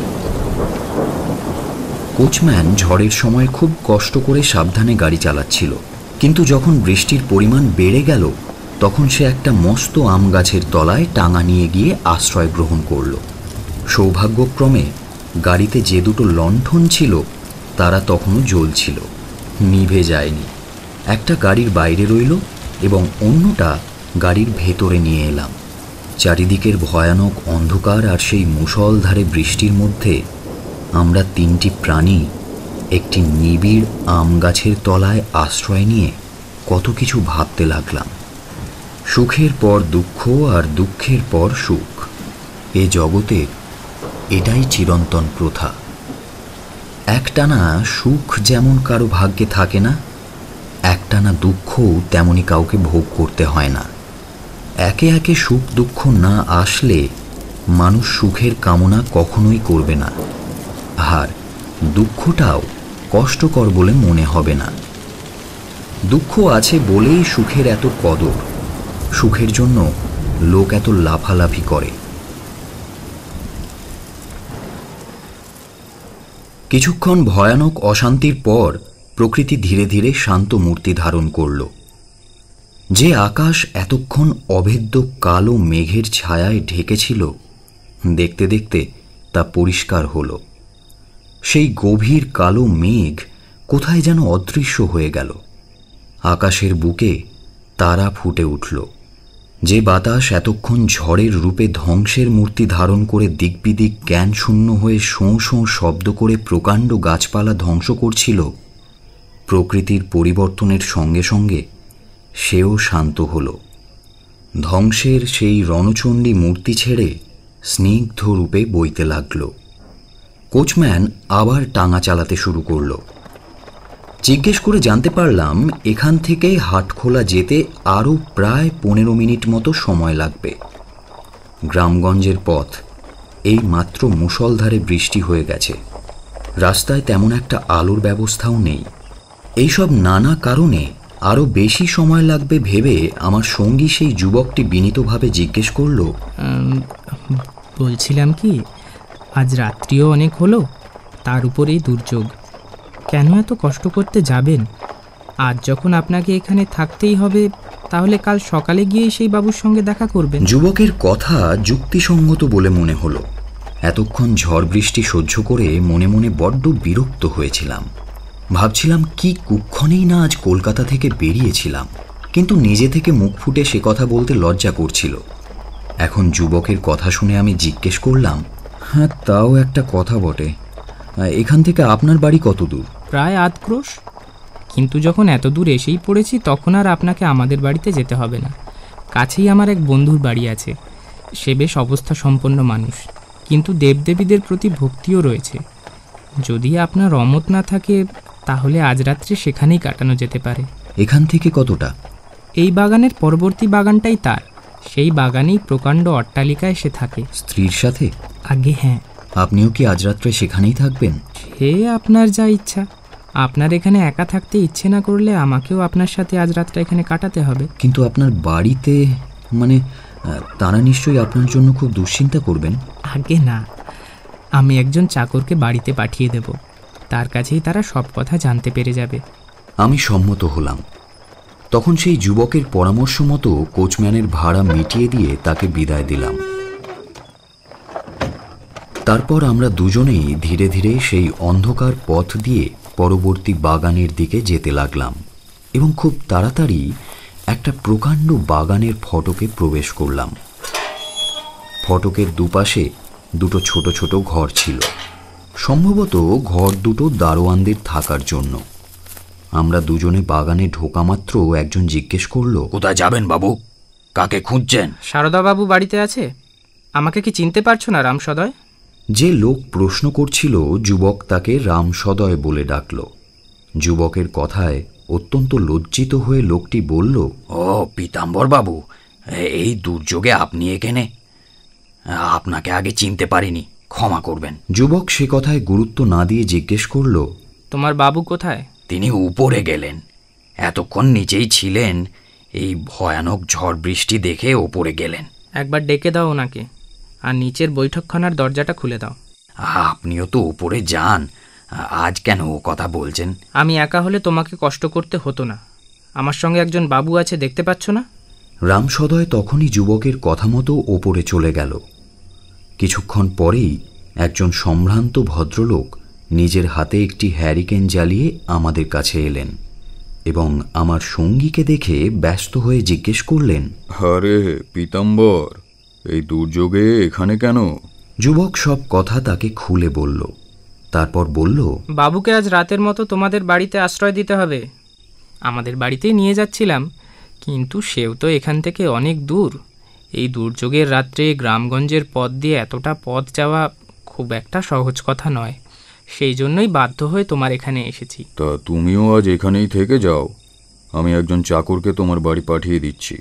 কোচম্যান ঝড়ের সময় খুব কষ্ট করে সাবধানে গাড়ি চালাচ্ছিল, কিন্তু যখন বৃষ্টির পরিমাণ বেড়ে গেল তখন সে একটা মস্ত আম গাছের তলায় টাঙা নিয়ে গিয়ে আশ্রয় গ্রহণ করল। সৌভাগ্যক্রমে গাড়িতে যে দুটো লণ্ঠন ছিল তারা তখনও জ্বলছিল, নিভে যায়নি। একটা গাড়ির বাইরে রইল এবং অন্যটা গাড়ির ভেতরে নিয়ে এলাম। চারিদিকের ভয়ানক অন্ধকার আর সেই মুষলধারে বৃষ্টির মধ্যে আমরা তিনটি প্রাণী একটি নিবিড় আম গাছের তলায় আশ্রয় নিয়ে কত কিছু ভাবতে লাগলাম। সুখের পর দুঃখ আর দুঃখের পর সুখ, এ জগতের এটাই চিরন্তন প্রথা। একটানা সুখ যেমন কারো ভাগ্যে থাকে না, একটানা দুঃখও তেমনি কাউকে ভোগ করতে হয় না। একে একে সুখ দুঃখ না আসলে মানুষ সুখের কামনা কখনোই করবে না, আর দুঃখটাও কষ্টকর বলে মনে হবে না। দুঃখ আছে বলেই সুখের এত কদর, সুখের জন্য লোক এত লাফালাফি করে। কিছুক্ষণ ভয়ানক অশান্তির পর প্রকৃতি ধীরে ধীরে শান্ত মূর্তি ধারণ করল। যে আকাশ এতক্ষণ অভেদ্য কালো মেঘের ছায়ায় ঢেকেছিল, দেখতে দেখতে তা পরিষ্কার হল। সেই গভীর কালো মেঘ কোথায় যেন অদৃশ্য হয়ে গেল। আকাশের বুকে তারা ফুটে উঠল। যে বাতাস এতক্ষণ ঝড়ের রূপে ধ্বংসের মূর্তি ধারণ করে দিকবিদিক জ্ঞান শূন্য হয়ে শোঁ শোঁ শব্দ করে প্রকাণ্ড গাছপালা ধ্বংস করছিল, প্রকৃতির পরিবর্তনের সঙ্গে সঙ্গে সেও শান্ত হল। ধ্বংসের সেই রণচণ্ডী মূর্তি ছেড়ে স্নিগ্ধ রূপে বইতে লাগল। কোচম্যান আবার টাঙা চালাতে শুরু করল। জিজ্ঞেস করে জানতে পারলাম এখান থেকে হাটখোলা যেতে আরও প্রায় পনেরো মিনিট মতো সময় লাগবে। গ্রামগঞ্জের পথ, এই মাত্র মুষলধারে বৃষ্টি হয়ে গেছে, রাস্তায় তেমন একটা আলোর ব্যবস্থাও নেই। এইসব নানা কারণে আরও বেশি সময় লাগবে ভেবে আমার সঙ্গী সেই যুবকটি বিনীতভাবে জিজ্ঞেস করল, বলছিলাম কি, আজ রাত্রিও অনেক হলো, তার উপরেই দুর্যোগ, কেন এত কষ্ট করতে যাবেন? আজ যখন আপনাকে এখানে থাকতেই হবে, তাহলে কাল সকালে গিয়ে সেই বাবুর সঙ্গে দেখা করবেন। যুবকের কথা যুক্তিসঙ্গত বলে মনে হলো। এতক্ষণ ঝড় বৃষ্টি সহ্য করে মনে মনে বড্ড বিরক্ত হয়েছিলাম। ভাবছিলাম কি কুক্ষণেই না আজ কলকাতা থেকে বেরিয়েছিলাম, কিন্তু নিজে থেকে মুখ ফুটে সে কথা বলতে লজ্জা করছিল। এখন যুবকের কথা শুনে আমি জিজ্ঞেস করলাম, হ্যাঁ তাও একটা কথা বটে, এখান থেকে আপনার বাড়ি কত দূর? প্রায় আধ ক্রোশ। কিন্তু যখন এত দূর এসেই পড়েছি তখন আর আপনাকে আমাদের বাড়িতে যেতে হবে না। কাছেই আমার এক বন্ধুর বাড়ি আছে। সে বেশ অবস্থা সম্পন্ন মানুষ, কিন্তু দেবদেবীদের প্রতি ভক্তিও রয়েছে। যদি আপনার অমত না থাকে তাহলে আজ রাত্রে সেখানেই কাটানো যেতে পারে। এখান থেকে কতটা? এই বাগানের পরবর্তী বাগানটাই তার। সেই বাগানেই প্রকাণ্ড অট্টালিকায় সে থাকে। স্ত্রীর সাথে? আগে হ্যাঁ। আপনিও কি আজ রাত্রে সেখানেই থাকবেন? সে আপনার যা ইচ্ছা। আপনার এখানে একা থাকতে ইচ্ছে না করলে আমাকেও আপনার সাথে আজ রাতটা এখানে কাটাতে হবে। কিন্তু আপনার বাড়িতে, মানে তারা নিশ্চয়ই আপনার জন্য খুব দুশ্চিন্তা করবেন। আগে না, আমি একজন চাকরকে বাড়িতে পাঠিয়ে দেব, তার কাছেই তারা সব কথা জানতে পেরে যাবে। আমি সম্মত হলাম। তখন সেই যুবকের পরামর্শ মতো কোচম্যানের ভাড়া মিটিয়ে দিয়ে তাকে বিদায় দিলাম। তারপর আমরা দুজনেই ধীরে ধীরে সেই অন্ধকার পথ দিয়ে পরবর্তী বাগানের দিকে যেতে লাগলাম এবং খুব তাড়াতাড়ি একটা প্রকাণ্ড বাগানের ফটকে প্রবেশ করলাম। ফটকের দুপাশে দুটো ছোট ছোট ঘর ছিল, সম্ভবত ঘর দুটো দারোয়ানদের থাকার জন্য। আমরা দুজনে বাগানে ঢোকা মাত্র একজন জিজ্ঞেস করলো, কোথায় যাবেন বাবু? কাকে খুঁজছেন? সারদাবাবু বাড়িতে আছে? আমাকে কি চিনতে পারছো না রামসদয়? যে লোক প্রশ্ন করছিল যুবক তাকে রামসদয় বলে ডাকল। যুবকের কথায় অত্যন্ত লজ্জিত হয়ে লোকটি বলল, ও পীতাম্বর বাবু, এই দুর্যোগে আপনি এখানে? আপনাকে আগে চিনতে পারিনি, ক্ষমা করবেন। যুবক সে কথায় গুরুত্ব না দিয়ে জিজ্ঞেস করল, তোমার বাবু কোথায়? তিনি উপরে গেলেন, এতক্ষণ নিচেই ছিলেন। এই ভয়ানক ঝড় বৃষ্টি দেখে ওপরে গেলেন। একবার ডেকে দাও ওনাকে, আর নিচের বৈঠকখানার দরজাটা খুলে দাও। আপনিও তো উপরে যান, আজ কেন ও কথা বলছেন? আমি একা হলে তোমাকে কষ্ট করতে হতো না। আমার সঙ্গে একজন বাবু আছে, দেখতে পাচ্ছ না? রামসদয় তখনই যুবকের কথা মতো ওপরে চলে গেল। কিছুক্ষণ পরেই একজন সম্ভ্রান্ত ভদ্রলোক নিজের হাতে একটি হ্যারিকেন জ্বালিয়ে আমাদের কাছে এলেন এবং আমার সঙ্গীকে দেখে ব্যস্ত হয়ে জিজ্ঞেস করলেন, আরে পীতাম্বর, এই দুর্যোগে এখানে কেন? যুবক সব কথা তাকে খুলে বলল। তারপর বলল, বাবুকে আজ রাতের মতো তোমাদের বাড়িতে আশ্রয় দিতে হবে। আমাদের বাড়িতেই নিয়ে যাচ্ছিলাম, কিন্তু সেও তো এখান থেকে অনেক দূর। এই দুর্যোগের রাত্রে গ্রামগঞ্জের পথ দিয়ে এতটা পথ যাওয়া খুব একটা সহজ কথা নয়। সেই জন্যই বাধ্য হয়ে তোমার এখানে এসেছি। তা তুমিও আজ এখানেই থেকে যাও, আমি একজন চাকরকে তোমার বাড়ি পাঠিয়ে দিচ্ছি।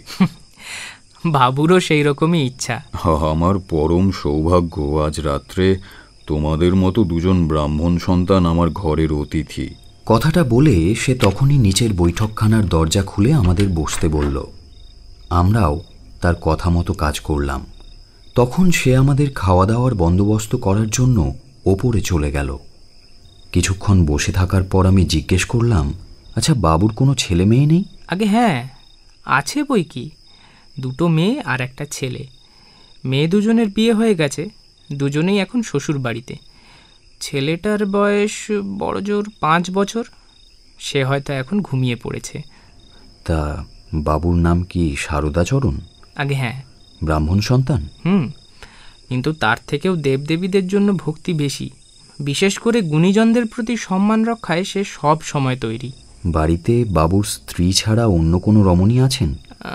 বাবুরও সেই রকমই ইচ্ছা। আমার পরম সৌভাগ্য আজ রাত্রে তোমাদের মতো দুজন ব্রাহ্মণ সন্তান আমার ঘরের অতিথি। কথাটা বলে সে তখনই নিচের বৈঠকখানার দরজা খুলে আমাদের বসতে বলল। আমরাও তার কথা মতো কাজ করলাম। তখন সে আমাদের খাওয়া দাওয়ার বন্দোবস্ত করার জন্য ওপরে চলে গেল। কিছুক্ষণ বসে থাকার পর আমি জিজ্ঞেস করলাম, আচ্ছা বাবুর কোনো ছেলে মেয়ে নেই? আগে হ্যাঁ, আছে বই কি, দুটো মেয়ে আর একটা ছেলে। মেয়ে দুজনের বিয়ে হয়ে গেছে, দুজনেই এখন শ্বশুর বাড়িতে। ছেলেটার বয়স বড়জোর পাঁচ বছর। সে হয়তো এখন ঘুমিয়ে পড়েছে। তা বাবুর নাম কি সারদাচরণ? আগে হ্যাঁ। ব্রাহ্মণ সন্তান? হুম, কিন্তু তার থেকেও দেবদেবীদের জন্য ভক্তি বেশি। বিশেষ করে গুণীজনদের প্রতি সম্মান রক্ষায় সে সব সময় তৈরি। বাড়িতে বাবুর স্ত্রী ছাড়া অন্য কোনো রমণী আছেন?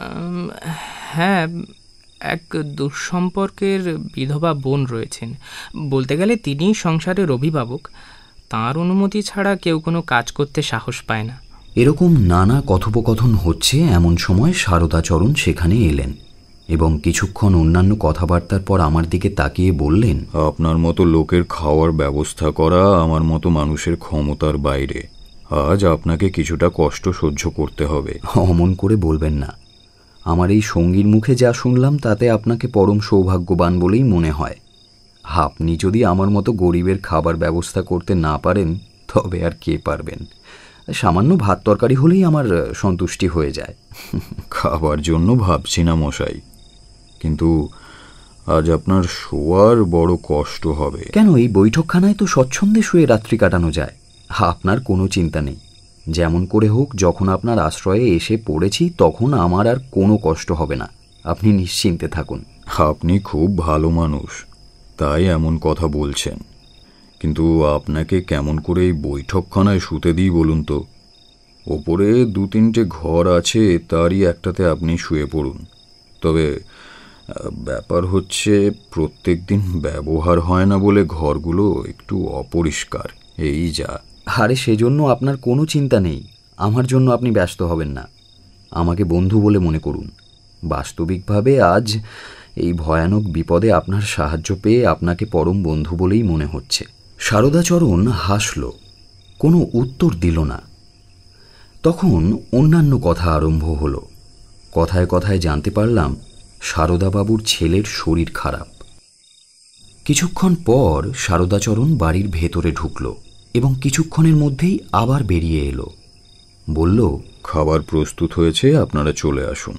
হ্যাঁ, এক দুঃসম্পর্কের বিধবা বোন রয়েছেন। বলতে গেলে তিনিই সংসারের অভিভাবক। তাঁর অনুমতি ছাড়া কেউ কোনো কাজ করতে সাহস পায় না। এরকম নানা কথোপকথন হচ্ছে এমন সময় সারদাচরণ সেখানে এলেন এবং কিছুক্ষণ অন্যান্য কথাবার্তার পর আমার দিকে তাকিয়ে বললেন, আপনার মতো লোকের খাওয়ার ব্যবস্থা করা আমার মতো মানুষের ক্ষমতার বাইরে। আজ আপনাকে কিছুটা কষ্ট সহ্য করতে হবে। অমন করে বলবেন না। আমার এই সঙ্গীর মুখে যা শুনলাম তাতে আপনাকে পরম সৌভাগ্যবান বলেই মনে হয়। আপনি যদি আমার মতো গরিবের খাবার ব্যবস্থা করতে না পারেন তবে আর কে পারবেন? সামান্য ভাত তরকারি হলেই আমার সন্তুষ্টি হয়ে যায়। খাবার জন্য ভাবছি না মশাই, কিন্তু আজ আপনার শোয়ার বড় কষ্ট হবে। কেন? এই বৈঠকখানায় তো স্বচ্ছন্দে শুয়ে রাত্রি কাটানো যায়। আপনার কোনো চিন্তা নেই। যেমন করে হোক যখন আপনার আশ্রয়ে এসে পড়েছি তখন আমার আর কোনো কষ্ট হবে না। আপনি নিশ্চিন্তে থাকুন। আপনি খুব ভালো মানুষ, তাই এমন কথা বলছেন। কিন্তু আপনাকে কেমন করে এই বৈঠকখানায় শুতে দিই বলুন তো? ওপরে দু তিনটে ঘর আছে, তারই একটাতে আপনি শুয়ে পড়ুন। তবে ব্যাপার হচ্ছে প্রত্যেক দিন ব্যবহার হয় না বলে ঘরগুলো একটু অপরিষ্কার, এই যা। আরে সেজন্য আপনার কোনো চিন্তা নেই, আমার জন্য আপনি ব্যস্ত হবেন না। আমাকে বন্ধু বলে মনে করুন। বাস্তবিকভাবে আজ এই ভয়ানক বিপদে আপনার সাহায্য পেয়ে আপনাকে পরম বন্ধু বলেই মনে হচ্ছে। সারদাচরণ হাসল, কোনো উত্তর দিল না। তখন অন্যান্য কথা আরম্ভ হলো। কথায় কথায় জানতে পারলাম সারদাবাবুর ছেলের শরীর খারাপ। কিছুক্ষণ পর সারদাচরণ বাড়ির ভেতরে ঢুকল এবং কিছুক্ষণের মধ্যেই আবার বেরিয়ে এলো। বলল, খাবার প্রস্তুত হয়েছে, আপনারা চলে আসুন।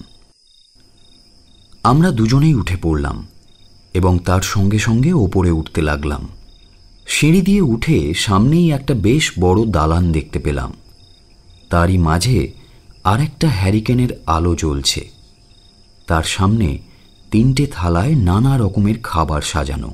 আমরা দুজনেই উঠে পড়লাম এবং তার সঙ্গে সঙ্গে ওপরে উঠতে লাগলাম। সিঁড়ি দিয়ে উঠে সামনেই একটা বেশ বড় দালান দেখতে পেলাম। তারই মাঝে আরেকটা হ্যারিকেনের আলো জ্বলছে। তার সামনে তিনটে থালায় নানা রকমের খাবার সাজানো।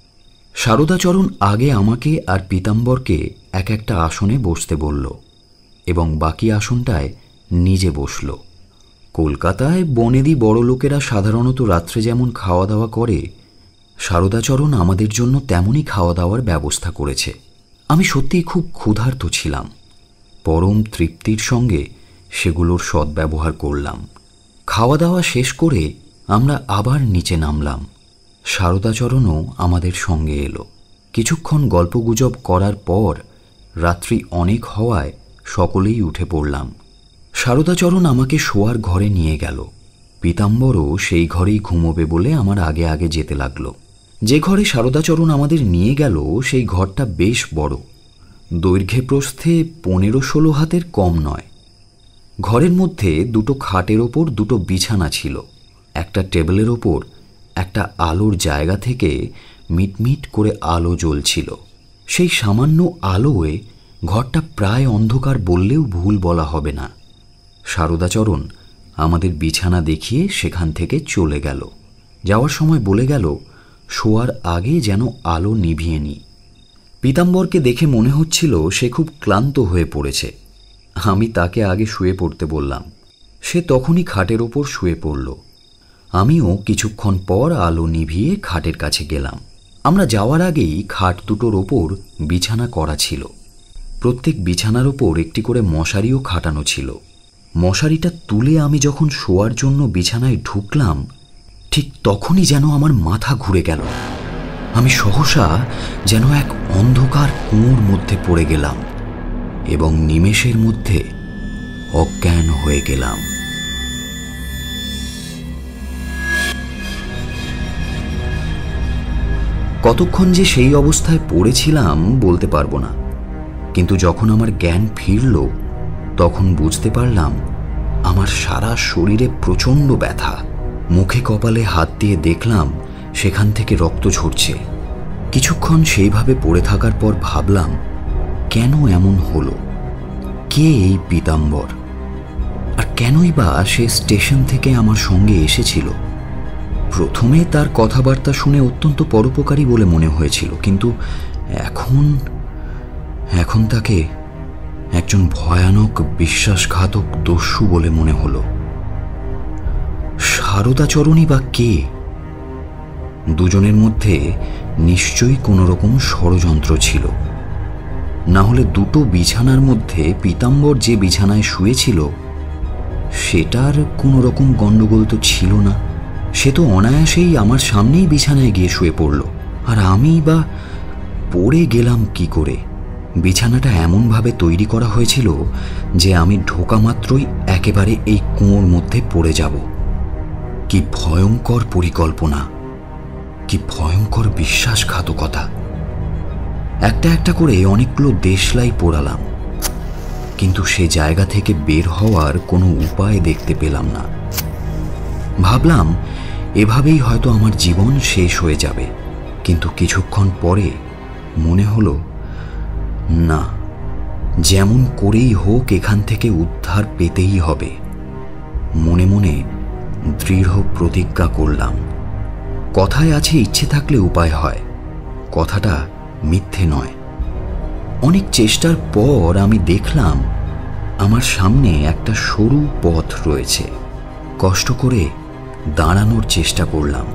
সারদাচরণ আগে আমাকে আর পীতাম্বরকে এক একটা আসনে বসতে বলল এবং বাকি আসনটায় নিজে বসল। কলকাতায় বনেদি বড় লোকেরা সাধারণত রাত্রে যেমন খাওয়া দাওয়া করে, সারদাচরণ আমাদের জন্য তেমনই খাওয়া দাওয়ার ব্যবস্থা করেছে। আমি সত্যিই খুব ক্ষুধার্ত ছিলাম। পরম তৃপ্তির সঙ্গে সেগুলোর সদ্ব্যবহার করলাম। খাওয়া দাওয়া শেষ করে আমরা আবার নিচে নামলাম। সারদাচরণও আমাদের সঙ্গে এলো। কিছুক্ষণ গল্পগুজব করার পর রাত্রি অনেক হওয়ায় সকলেই উঠে পড়লাম। সারদাচরণ আমাকে শোয়ার ঘরে নিয়ে গেল। পীতাম্বরও সেই ঘরেই ঘুমোবে বলে আমার আগে আগে যেতে লাগলো। যে ঘরে সারদাচরণ আমাদের নিয়ে গেল সেই ঘরটা বেশ বড়, দৈর্ঘ্যে প্রস্থে পনেরো ষোলো হাতের কম নয়। ঘরের মধ্যে দুটো খাটের ওপর দুটো বিছানা ছিল। একটা টেবিলের ওপর একটা আলোর জায়গা থেকে মিটমিট করে আলো জ্বলছিল। সেই সামান্য আলোয় ঘরটা প্রায় অন্ধকার বললেও ভুল বলা হবে না। সারদাচরণ আমাদের বিছানা দেখিয়ে সেখান থেকে চলে গেল। যাওয়ার সময় বলে গেল, শোয়ার আগে যেন আলো নিভিয়ে নি। পীতাম্বরকে দেখে মনে হচ্ছিল সে খুব ক্লান্ত হয়ে পড়েছে। আমি তাকে আগে শুয়ে পড়তে বললাম। সে তখনই খাটের ওপর শুয়ে পড়ল। আমিও কিছুক্ষণ পর আলো নিভিয়ে খাটের কাছে গেলাম। আমরা যাওয়ার আগেই খাট দুটোর ওপর বিছানা করা ছিল। প্রত্যেক বিছানার ওপর একটি করে মশারিও খাটানো ছিল। মশারিটা তুলে আমি যখন শোয়ার জন্য বিছানায় ঢুকলাম, ঠিক তখনই যেন আমার মাথা ঘুরে গেল। আমি সহসা যেন এক অন্ধকার কুয়োর মধ্যে পড়ে গেলাম এবং নিমেষের মধ্যে অজ্ঞান হয়ে গেলাম। কতক্ষণ যে সেই অবস্থায় পড়েছিলাম বলতে পারবো না, কিন্তু যখন আমার জ্ঞান ফিরল তখন বুঝতে পারলাম আমার সারা শরীরে প্রচণ্ড ব্যথা। মুখে কপালে হাত দিয়ে দেখলাম সেখান থেকে রক্ত ঝরছে। কিছুক্ষণ সেইভাবে পড়ে থাকার পর ভাবলাম, কেন এমন হলো? কে এই পীতাম্বর? আর কেনই বা সে স্টেশন থেকে আমার সঙ্গে এসেছিল? প্রথমে তার কথাবার্তা শুনে অত্যন্ত পরোপকারী বলে মনে হয়েছিল, কিন্তু এখন এখন তাকে একজন ভয়ানক বিশ্বাসঘাতক দস্যু বলে মনে হলো। সারদাচরণই বা কে? দুজনের মধ্যে নিশ্চয়ই কোনো রকম ষড়যন্ত্র ছিল, না হলে দুটো বিছানার মধ্যে পীতাম্বর যে বিছানায় শুয়েছিল সেটার কোনো রকম গণ্ডগোল তো ছিল না। সে তো অনায়াসেই আমার সামনেই বিছানায় গিয়ে শুয়ে পড়ল, আর আমি বা পড়ে গেলাম কি করে? বিছানাটা এমনভাবে তৈরি করা হয়েছিল যে আমি ঢোকা মাত্রই একেবারে এই কুয়োর মধ্যে পড়ে যাব। কি ভয়ঙ্কর পরিকল্পনা, কি ভয়ঙ্কর বিশ্বাসঘাতকতা! একটা একটা করে অনেকগুলো দেশলাই পোড়ালাম, কিন্তু সে জায়গা থেকে বের হওয়ার কোনো উপায় দেখতে পেলাম না। ভাবলাম এভাবেই হয়তো আমার জীবন শেষ হয়ে যাবে, কিন্তু কিছুক্ষণ পরে মনে হলো না, যেমন করেই হোক এখান থেকে উদ্ধার পেতেই হবে। মনে মনে দৃঢ় প্রতিজ্ঞা করলাম। কথায় আছে, ইচ্ছে থাকলে উপায় হয়। কথাটা মিথ্যে নয়। অনেক চেষ্টার পর আমি দেখলাম আমার সামনে একটা সরু পথ রয়েছে। কষ্ট করে দাঁড়ানোর চেষ্টা করলাম।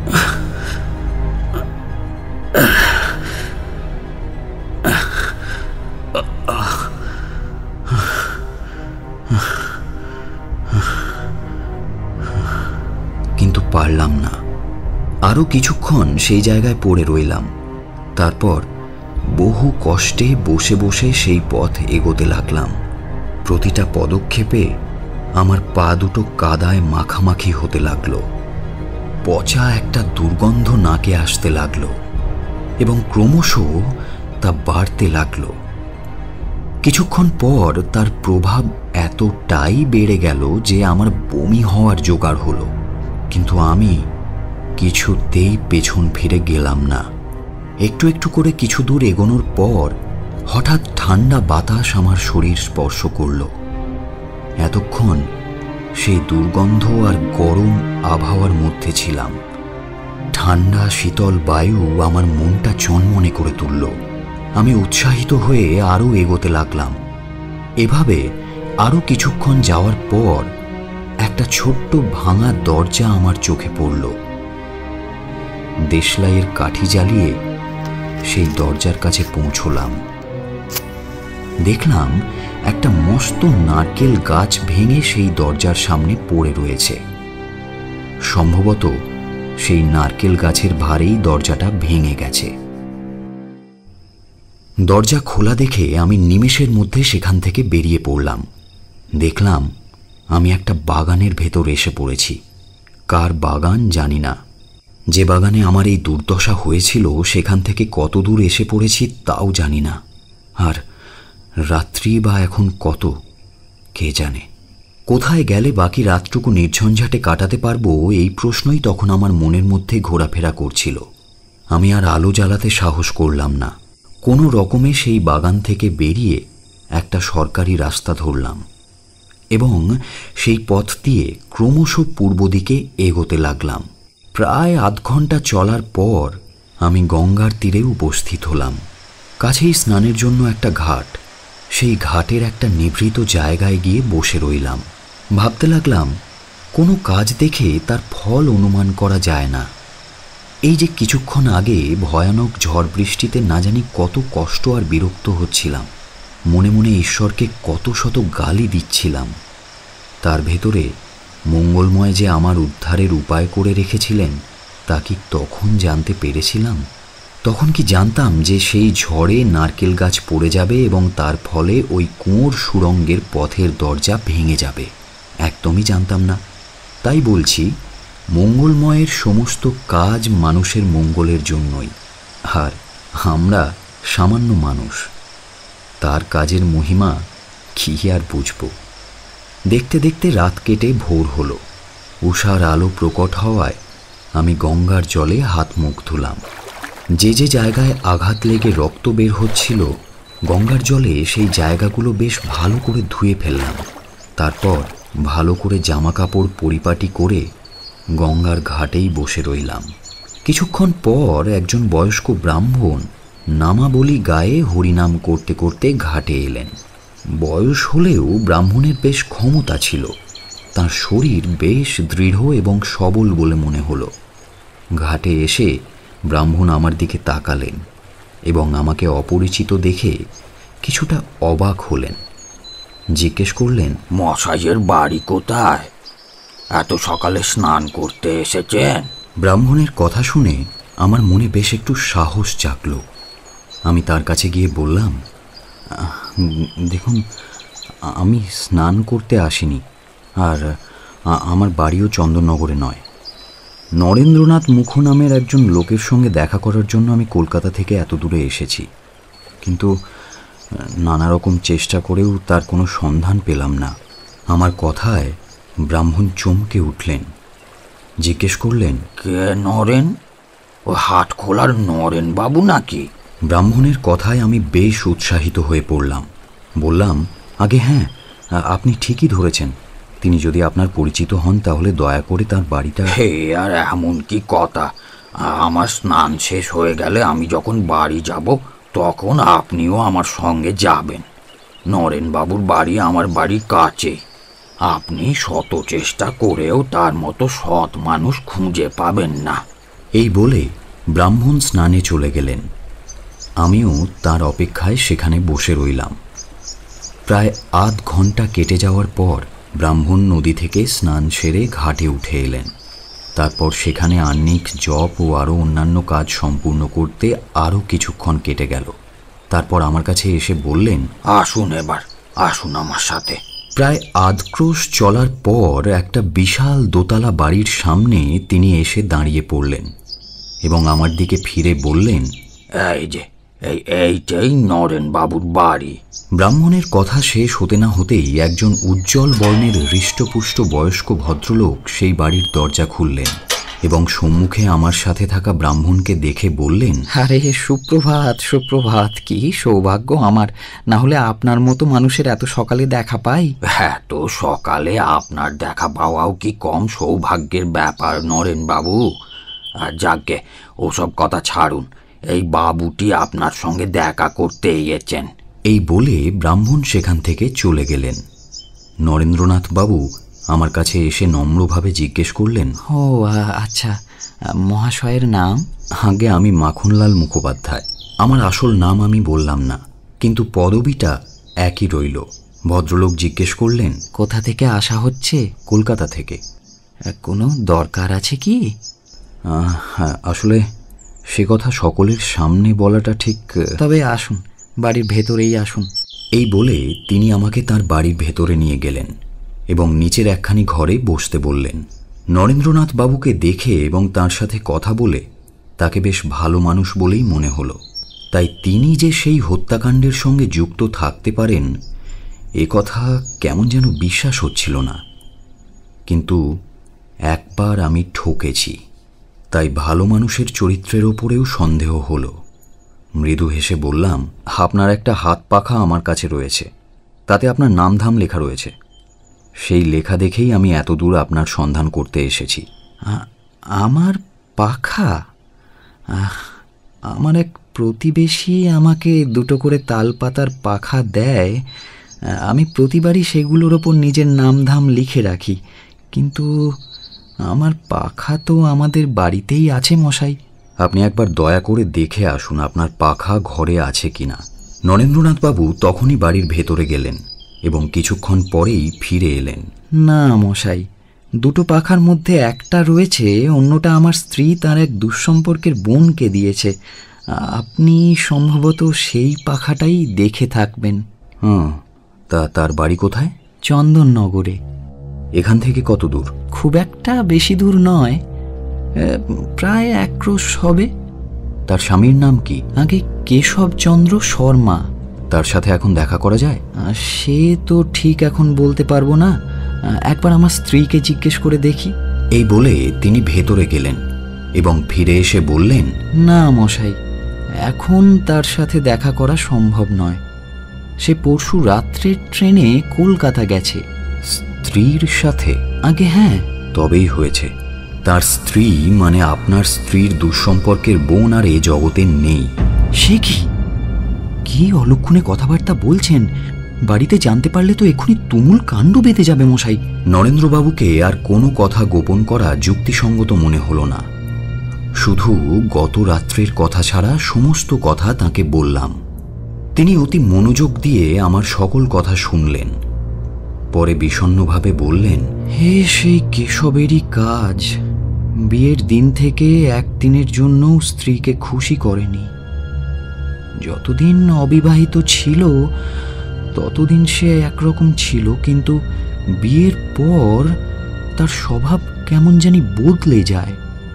কিন্তু পারলাম না। আরো কিছুক্ষণ সেই জায়গায় পড়ে রইলাম। তারপর বহু কষ্টে বসে বসে সেই পথ এগোতে লাগলাম। প্রতিটা পদক্ষেপে আমার পা দুটো কাদায় মাখামাখি হতে লাগলো। পচা একটা দুর্গন্ধ নাকে আসতে লাগলো এবং ক্রমশ তা বাড়তে লাগলো। কিছুক্ষণ পর তার প্রভাব এতটাই বেড়ে গেল যে আমার বমি হওয়ার জোগাড় হলো। কিন্তু আমি কিছুতেই পেছন ফিরে গেলাম না। একটু একটু করে কিছু দূর এগোনোর পর হঠাৎ ঠান্ডা বাতাস আমার শরীর স্পর্শ করল। এতক্ষণ সেই দুর্গন্ধ আর গরম আবহাওয়ার মধ্যে ছিলাম। ঠান্ডা শীতল বায়ু আমার মনটা চনমনে করে তুলল। আমি উৎসাহিত হয়ে আরও এগোতে লাগলাম। এভাবে আরও কিছুক্ষণ যাওয়ার পর একটা ছোট্ট ভাঙা দরজা আমার চোখে পড়ল। দেশলাইয়ের কাঠি জ্বালিয়ে সেই দরজার কাছে পৌঁছলাম। দেখলাম একটা মস্ত নারকেল গাছ ভেঙে সেই দরজার সামনে পড়ে রয়েছে। সম্ভবত সেই নারকেল গাছের ভারেই দরজাটা ভেঙে গেছে। দরজা খোলা দেখে আমি নিমেষের মধ্যে সেখান থেকে বেরিয়ে পড়লাম। দেখলাম আমি একটা বাগানের ভেতর এসে পড়েছি। কার বাগান জানি না। যে বাগানে আমার এই দুর্দশা হয়েছিল সেখান থেকে কত দূর এসে পড়েছি তাও জানি না। আর রাত্রি বা এখন কত কে জানে। কোথায় গেলে বাকি রাতটুকু নির্ঝঞ্ঝাটে কাটাতে পারবো এই প্রশ্নই তখন আমার মনের মধ্যে ঘোরাফেরা করছিল। আমি আর আলো জ্বালাতে সাহস করলাম না। কোনো রকমে সেই বাগান থেকে বেরিয়ে একটা সরকারি রাস্তা ধরলাম এবং সেই পথ দিয়ে ক্রমশ পূর্ব দিকে এগোতে লাগলাম। প্রায় আধ ঘন্টা চলার পর আমি গঙ্গার তীরে উপস্থিত হলাম। কাছেই স্নানের জন্য একটা ঘাট। সেই ঘাটের একটা নিভৃত জায়গায় গিয়ে বসে রইলাম। ভাবতে লাগলাম কোনো কাজ দেখে তার ফল অনুমান করা যায় না। এই যে কিছুক্ষণ আগে ভয়ানক ঝড় বৃষ্টিতে না জানি কত কষ্ট আর বিরক্ত হচ্ছিলাম, মনে মনে ঈশ্বরকে কত শত গালি দিচ্ছিলাম, তার ভেতরে মঙ্গলময় যে আমার উদ্ধারের উপায় করে রেখেছিলেন তা কি তখন জানতে পেরেছিলাম? তখন কি জানতাম যে সেই ঝড়ে নারকেল গাছ পড়ে যাবে এবং তার ফলে ওই কুঁয়োর সুড়ঙ্গের পথের দরজা ভেঙে যাবে? একদমই জানতাম না। তাই বলছি, মঙ্গলময়ের সমস্ত কাজ মানুষের মঙ্গলের জন্যই। আর আমরা সামান্য মানুষ, তার কাজের মহিমা কি আর বুঝব। দেখতে দেখতে রাত কেটে ভোর হলো। উষার আলো প্রকট হওয়ায় আমি গঙ্গার জলে হাত মুখ ধুলাম। যে যে জায়গায় আঘাত লেগে রক্ত বের হচ্ছিল, গঙ্গার জলে সেই জায়গাগুলো বেশ ভালো করে ধুয়ে ফেললাম। তারপর ভালো করে জামা কাপড় পরিপাটি করে গঙ্গার ঘাটেই বসে রইলাম। কিছুক্ষণ পর একজন বয়স্ক ব্রাহ্মণ নামাবলী গায়ে হরিনাম করতে করতে ঘাটে এলেন। বয়স হলেও ব্রাহ্মণের বেশ ক্ষমতা ছিল। তার শরীর বেশ দৃঢ় এবং সবল বলে মনে হলো। ঘাটে এসে ব্রাহ্মণ আমার দিকে তাকালেন এবং আমাকে অপরিচিত দেখে কিছুটা অবাক হলেন। জিজ্ঞেস করলেন, মশাইয়ের বাড়ি কোথায়? এত সকালে স্নান করতে এসেছেন? ব্রাহ্মণের কথা শুনে আমার মনে বেশ একটু সাহস জাগল। আমি তার কাছে গিয়ে বললাম, দেখুন, আমি স্নান করতে আসিনি, আর আমার বাড়িও চন্দননগরে নয়। নরেন্দ্রনাথ মুখ নামের একজন লোকের সঙ্গে দেখা করার জন্য আমি কলকাতা থেকে এত দূরে এসেছি, কিন্তু নানা রকম চেষ্টা করেও তার কোনো সন্ধান পেলাম না। আমার কথায় ব্রাহ্মণ চমকে উঠলেন। জিজ্ঞেস করলেন, কে নরেন? ও হাট খোলার নরেন বাবু নাকি? ব্রাহ্মণের কথায় আমি বেশ উৎসাহিত হয়ে পড়লাম। বললাম, আগে হ্যাঁ, আপনি ঠিকই ধরেছেন। তিনি যদি আপনার পরিচিত হন তাহলে দয়া করে তার বাড়িটা। হে, আর এমন কি কথা! আমার স্নান শেষ হয়ে গেলে আমি যখন বাড়ি যাব তখন আপনিও আমার সঙ্গে যাবেন। নরেনবাবুর বাড়ি আমার বাড়ির কাছে। আপনি শত চেষ্টা করেও তার মতো সৎ মানুষ খুঁজে পাবেন না। এই বলে ব্রাহ্মণ স্নানে চলে গেলেন। আমিও তার অপেক্ষায় সেখানে বসে রইলাম। প্রায় আধ ঘন্টা কেটে যাওয়ার পর ব্রাহ্মণ নদী থেকে স্নান সেরে ঘাটে উঠে এলেন। তারপর সেখানে আহ্নিক, জপ ও আরও অন্যান্য কাজ সম্পূর্ণ করতে আরও কিছুক্ষণ কেটে গেল। তারপর আমার কাছে এসে বললেন, আসুন এবার, আসুন আমার সাথে। প্রায় আধ ক্রোশ চলার পর একটা বিশাল দোতলা বাড়ির সামনে তিনি এসে দাঁড়িয়ে পড়লেন এবং আমার দিকে ফিরে বললেন, এই যে এই এইটাই নরেনবাবুর বাড়ি। ব্রাহ্মণের কথা শেষ হতে না হতেই একজন উজ্জ্বল বর্ণের হৃষ্টপুষ্ট বয়স্ক ভদ্রলোক সেই বাড়ির দরজা খুললেন এবং সম্মুখে আমার সাথে থাকা ব্রাহ্মণকে দেখে বললেন, আরে সুপ্রভাত, সুপ্রভাত। কি সৌভাগ্য আমার, না হলে আপনার মতো মানুষের এত সকালে দেখা পাই? হ্যাঁ, তো সকালে আপনার দেখা পাওয়াও কি কম সৌভাগ্যের ব্যাপার নরেনবাবু? আর যাকে ওসব কথা ছাড়ুন, এই বাবুটি আপনার সঙ্গে দেখা করতে এসেছেন। এই বলে ব্রাহ্মণ সেখান থেকে চলে গেলেন। নরেন্দ্রনাথ বাবু আমার কাছে এসে নম্রভাবে জিজ্ঞেস করলেন, ও আচ্ছা, মহাশয়ের নাম? আগে আমি মাখনলাল মুখোপাধ্যায়। আমার আসল নাম আমি বললাম না, কিন্তু পদবিটা একই রইল। ভদ্রলোক জিজ্ঞেস করলেন, কোথা থেকে আসা হচ্ছে? কলকাতা থেকে। কোনো দরকার আছে কি? হ্যাঁ, আসলে সে কথা সকলের সামনে বলাটা ঠিক। তবে আসুন, বাড়ির ভেতরেই আসুন। এই বলে তিনি আমাকে তার বাড়ির ভেতরে নিয়ে গেলেন এবং নিচের একখানি ঘরে বসতে বললেন। নরেন্দ্রনাথ বাবুকে দেখে এবং তার সাথে কথা বলে তাকে বেশ ভালো মানুষ বলেই মনে হলো। তাই তিনি যে সেই হত্যাকাণ্ডের সঙ্গে যুক্ত থাকতে পারেন এ কথা কেমন যেন বিশ্বাস হচ্ছিল না। কিন্তু একবার আমি ঠকেছি, তাই ভালো মানুষের চরিত্রের ওপরেও সন্দেহ হলো। মৃদু হেসে বললাম, আপনার একটা হাত পাখা আমার কাছে রয়েছে, তাতে আপনার নামধাম লেখা রয়েছে। সেই লেখা দেখেই আমি এত দূর আপনার সন্ধান করতে এসেছি। আমার পাখা? আমার এক প্রতিবেশী আমাকে দুটো করে তালপাতার পাখা দেয়। আমি প্রতিবারই সেগুলোর ওপর নিজের নামধাম লিখে রাখি, কিন্তু আমার পাখা তো আমাদের বাড়িতেই আছে মশাই। আপনি একবার দয়া করে দেখে আসুন আপনার পাখা ঘরে আছে কিনা। নরেন্দ্রনাথবাবু তখনই বাড়ির ভেতরে গেলেন এবং কিছুক্ষণ পরেই ফিরে এলেন। না মশাই, দুটো পাখার মধ্যে একটা রয়েছে, অন্যটা আমার স্ত্রী তার এক দুঃসম্পর্কের বোনকে দিয়েছে। আপনি সম্ভবত সেই পাখাটাই দেখে থাকবেন। হুম, তা তার বাড়ি কোথায়? চন্দননগরে। এখান থেকে কত দূর? খুব একটা বেশি দূর নয়, প্রায় এক ক্রোশ হবে। তার স্বামীর নাম কি? আগে কেশবচন্দ্র শর্মা। তার সাথে এখন দেখা করা যায়? সে তো ঠিক এখন বলতে পারবো না, একবার আমার স্ত্রীকে জিজ্ঞেস করে দেখি। এই বলে তিনি ভেতরে গেলেন এবং ফিরে এসে বললেন, না মশাই, এখন তার সাথে দেখা করা সম্ভব নয়। সে পরশু রাত্রের ট্রেনে কলকাতা গেছে। স্ত্রীর সাথে? আগে হ্যাঁ। তবেই হয়েছে, তার স্ত্রী মানে আপনার স্ত্রীর দুঃসম্পর্কের বোন আর এ জগতে নেই। সে কি কি অলক্ষণে কথাবার্তা বলছেন? বাড়িতে জানতে পারলে তো এক্ষুনি তুমুল কাণ্ড বেঁধে যাবে মশাই। নরেন্দ্রবাবুকে আর কোনো কথা গোপন করা যুক্তিসঙ্গত মনে হলো না। শুধু গত রাত্রের কথা ছাড়া সমস্ত কথা তাকে বললাম। তিনি অতি মনোযোগ দিয়ে আমার সকল কথা শুনলেন। পরে বিষণ্ণভাবে বললেন, হে সেই কেশবেরই কাজ। বিয়ের দিন থেকে একদিনের জন্য স্ত্রীকে খুশি করেনি। যতদিন অবিবাহিত ছিল ততদিন সে একরকম ছিল, কিন্তু বিয়ের পর তার স্বভাব কেমন জানি বদলে যায়।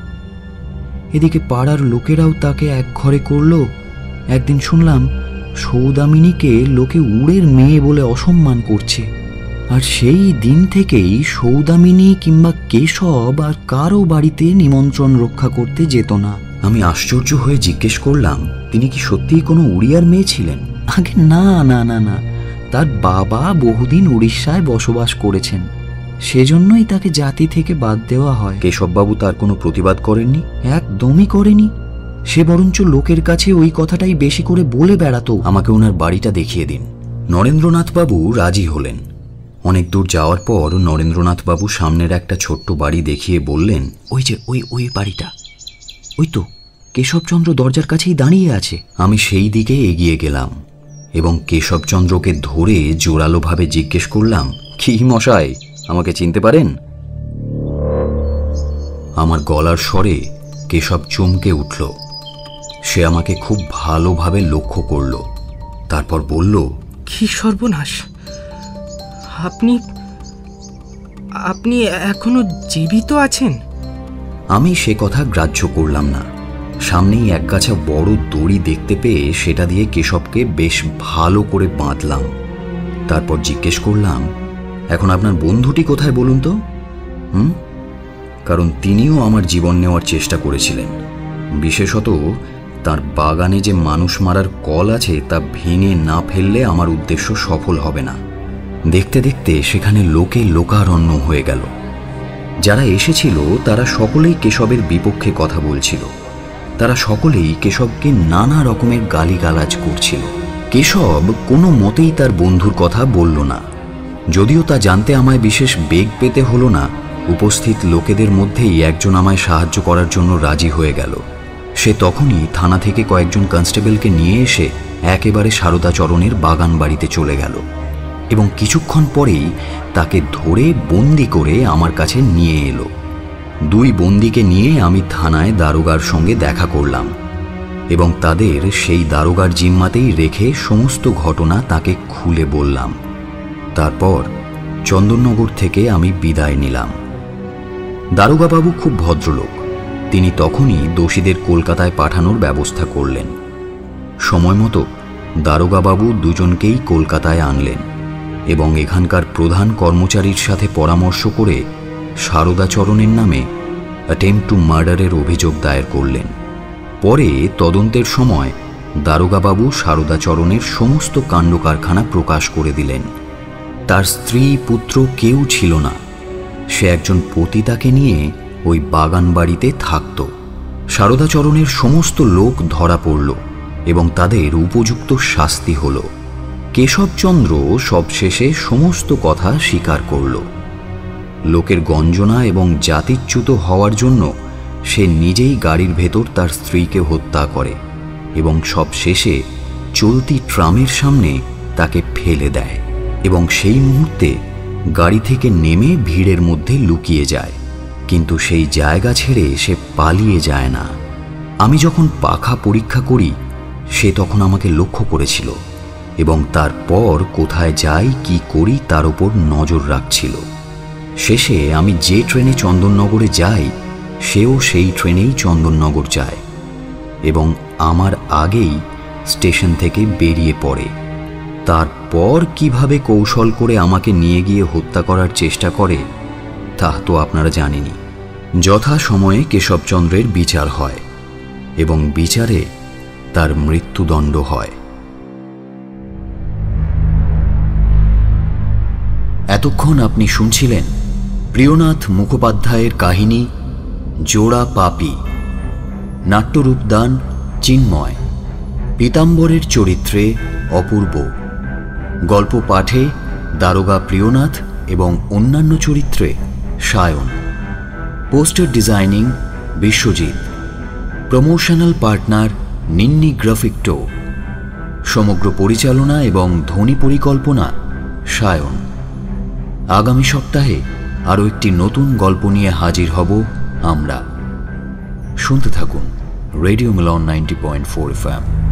এদিকে পাড়ার লোকেরাও তাকে এক ঘরে করল। একদিন শুনলাম সৌদামিনীকে লোকে উড়ের মেয়ে বলে অসম্মান করছে, আর সেই দিন থেকেই সৌদামিনী কিংবা কেশব আর কারো বাড়িতে নিমন্ত্রণ রক্ষা করতে যেত না। আমি আশ্চর্য হয়ে জিজ্ঞেস করলাম, তিনি কি সত্যিই কোনো উড়িয়ার মেয়ে ছিলেন? আগে না না না না, তার বাবা বহুদিন উড়িষ্যায় বসবাস করেছেন, সেজন্যই তাকে জাতি থেকে বাদ দেওয়া হয়। কেশববাবু তার কোনো প্রতিবাদ করেননি? একদমই করেনি। সে বরঞ্চ লোকের কাছে ওই কথাটাই বেশি করে বলে বেড়াতো। আমাকে ওনার বাড়িটা দেখিয়ে দিন। নরেন্দ্রনাথবাবু রাজি হলেন। অনেক দূর যাওয়ার পর নরেন্দ্রনাথবাবু সামনের একটা ছোট্ট বাড়ি দেখিয়ে বললেন, ওই যে ওই ওই বাড়িটা, ওই তো কেশবচন্দ্র দরজার কাছেই দাঁড়িয়ে আছে। আমি সেই দিকে এগিয়ে গেলাম এবং কেশবচন্দ্রকে ধরে জোরালোভাবে জিজ্ঞেস করলাম, কি মশাই, আমাকে চিনতে পারেন? আমার গলার স্বরে কেশব চমকে উঠল। সে আমাকে খুব ভালোভাবে লক্ষ্য করল, তারপর বলল, কি সর্বনাশ! আপনি আপনি এখনো জীবিত আছেন? আমি সে কথা গ্রাহ্য করলাম না। সামনেই একগাছা বড় দড়ি দেখতে পেয়ে সেটা দিয়ে কেশবকে বেশ ভালো করে বাঁধলাম। তারপর জিজ্ঞেস করলাম, এখন আপনার বন্ধুটি কোথায় বলুন তো? হুম কারণ তিনিও আমার জীবন নেওয়ার চেষ্টা করেছিলেন। বিশেষত তার বাগানে যে মানুষ মারার কল আছে তা ভেঙে না ফেললে আমার উদ্দেশ্য সফল হবে না। দেখতে দেখতে সেখানে লোকে লোকারণ্য হয়ে গেল। যারা এসেছিল তারা সকলেই কেশবের বিপক্ষে কথা বলছিল। তারা সকলেই কেশবকে নানা রকমের গালিগালাজ করছিল। কেশব কোনো মতেই তার বন্ধুর কথা বলল না। যদিও তা জানতে আমায় বিশেষ বেগ পেতে হলো না, উপস্থিত লোকেদের মধ্যেই একজন আমায় সাহায্য করার জন্য রাজি হয়ে গেল। সে তখনই থানা থেকে কয়েকজন কনস্টেবলকে নিয়ে এসে একেবারে সারদাচরণের বাগান বাড়িতে চলে গেল এবং কিছুক্ষণ পরেই তাকে ধরে বন্দি করে আমার কাছে নিয়ে এলো। দুই বন্দিকে নিয়ে আমি থানায় দারোগার সঙ্গে দেখা করলাম এবং তাদের সেই দারোগার জিম্মাতেই রেখে সমস্ত ঘটনা তাকে খুলে বললাম। তারপর চন্দননগর থেকে আমি বিদায় নিলাম। দারোগাবাবু খুব ভদ্রলোক। তিনি তখনই দোষীদের কলকাতায় পাঠানোর ব্যবস্থা করলেন। সময় মতো দারোগাবাবু দুজনকেই কলকাতায় আনলেন এবং এখানকার প্রধান কর্মচারীর সাথে পরামর্শ করে সারদাচরণের নামে অ্যাটেম্পট টু মার্ডারের অভিযোগ দায়ের করলেন। পরে তদন্তের সময় দারোগাবাবু সারদাচরণের সমস্ত কাণ্ডকারখানা প্রকাশ করে দিলেন। তার স্ত্রী পুত্র কেউ ছিল না। সে একজন পতিতাকে নিয়ে ওই বাগান বাড়িতে থাকত। সারদাচরণের সমস্ত লোক ধরা পড়ল এবং তাদের উপযুক্ত শাস্তি হল। কেশবচন্দ্র সবশেষে সমস্ত কথা স্বীকার করল। লোকের গঞ্জনা এবং জাতিচ্যুত হওয়ার জন্য সে নিজেই গাড়ির ভেতর তার স্ত্রীকে হত্যা করে এবং সবশেষে চলতি ট্রামের সামনে তাকে ফেলে দেয় এবং সেই মুহূর্তে গাড়ি থেকে নেমে ভিড়ের মধ্যে লুকিয়ে যায়। কিন্তু সেই জায়গা ছেড়ে সে পালিয়ে যায় না। আমি যখন পাখা পরীক্ষা করি সে তখন আমাকে লক্ষ্য করেছিল এবং তারপর কোথায় যাই কি করি তার উপর নজর রাখছিল। শেষে আমি যে ট্রেনে চন্দননগরে যাই সেও সেই ট্রেনেই চন্দননগর যায় এবং আমার আগেই স্টেশন থেকে বেরিয়ে পড়ে। তারপর কিভাবে কৌশল করে আমাকে নিয়ে গিয়ে হত্যা করার চেষ্টা করে তা তো আপনারা জানেনই। যথা সময়ে কেশবচন্দ্রের বিচার হয় এবং বিচারে তার মৃত্যুদণ্ড হয়। এতক্ষণ আপনি শুনছিলেন প্রিয়নাথ মুখোপাধ্যায়ের কাহিনী জোড়া পাপী। নাট্যরূপদান চিন্ময়। পীতাম্বরের চরিত্রে অপূর্ব। গল্প পাঠে দারোগা প্রিয়নাথ এবং অন্যান্য চরিত্রে Sayan. Poster designing Biswajit. Promotional partner Ninni Graphicto. সমগ্র পরিচালনা এবং ধ্বনি পরিকল্পনা সায়ন। আগামী সপ্তাহে আরও একটি নতুন গল্প নিয়ে হাজির হব আমরা। শুনতে থাকুন radio Milan ninety point four F M.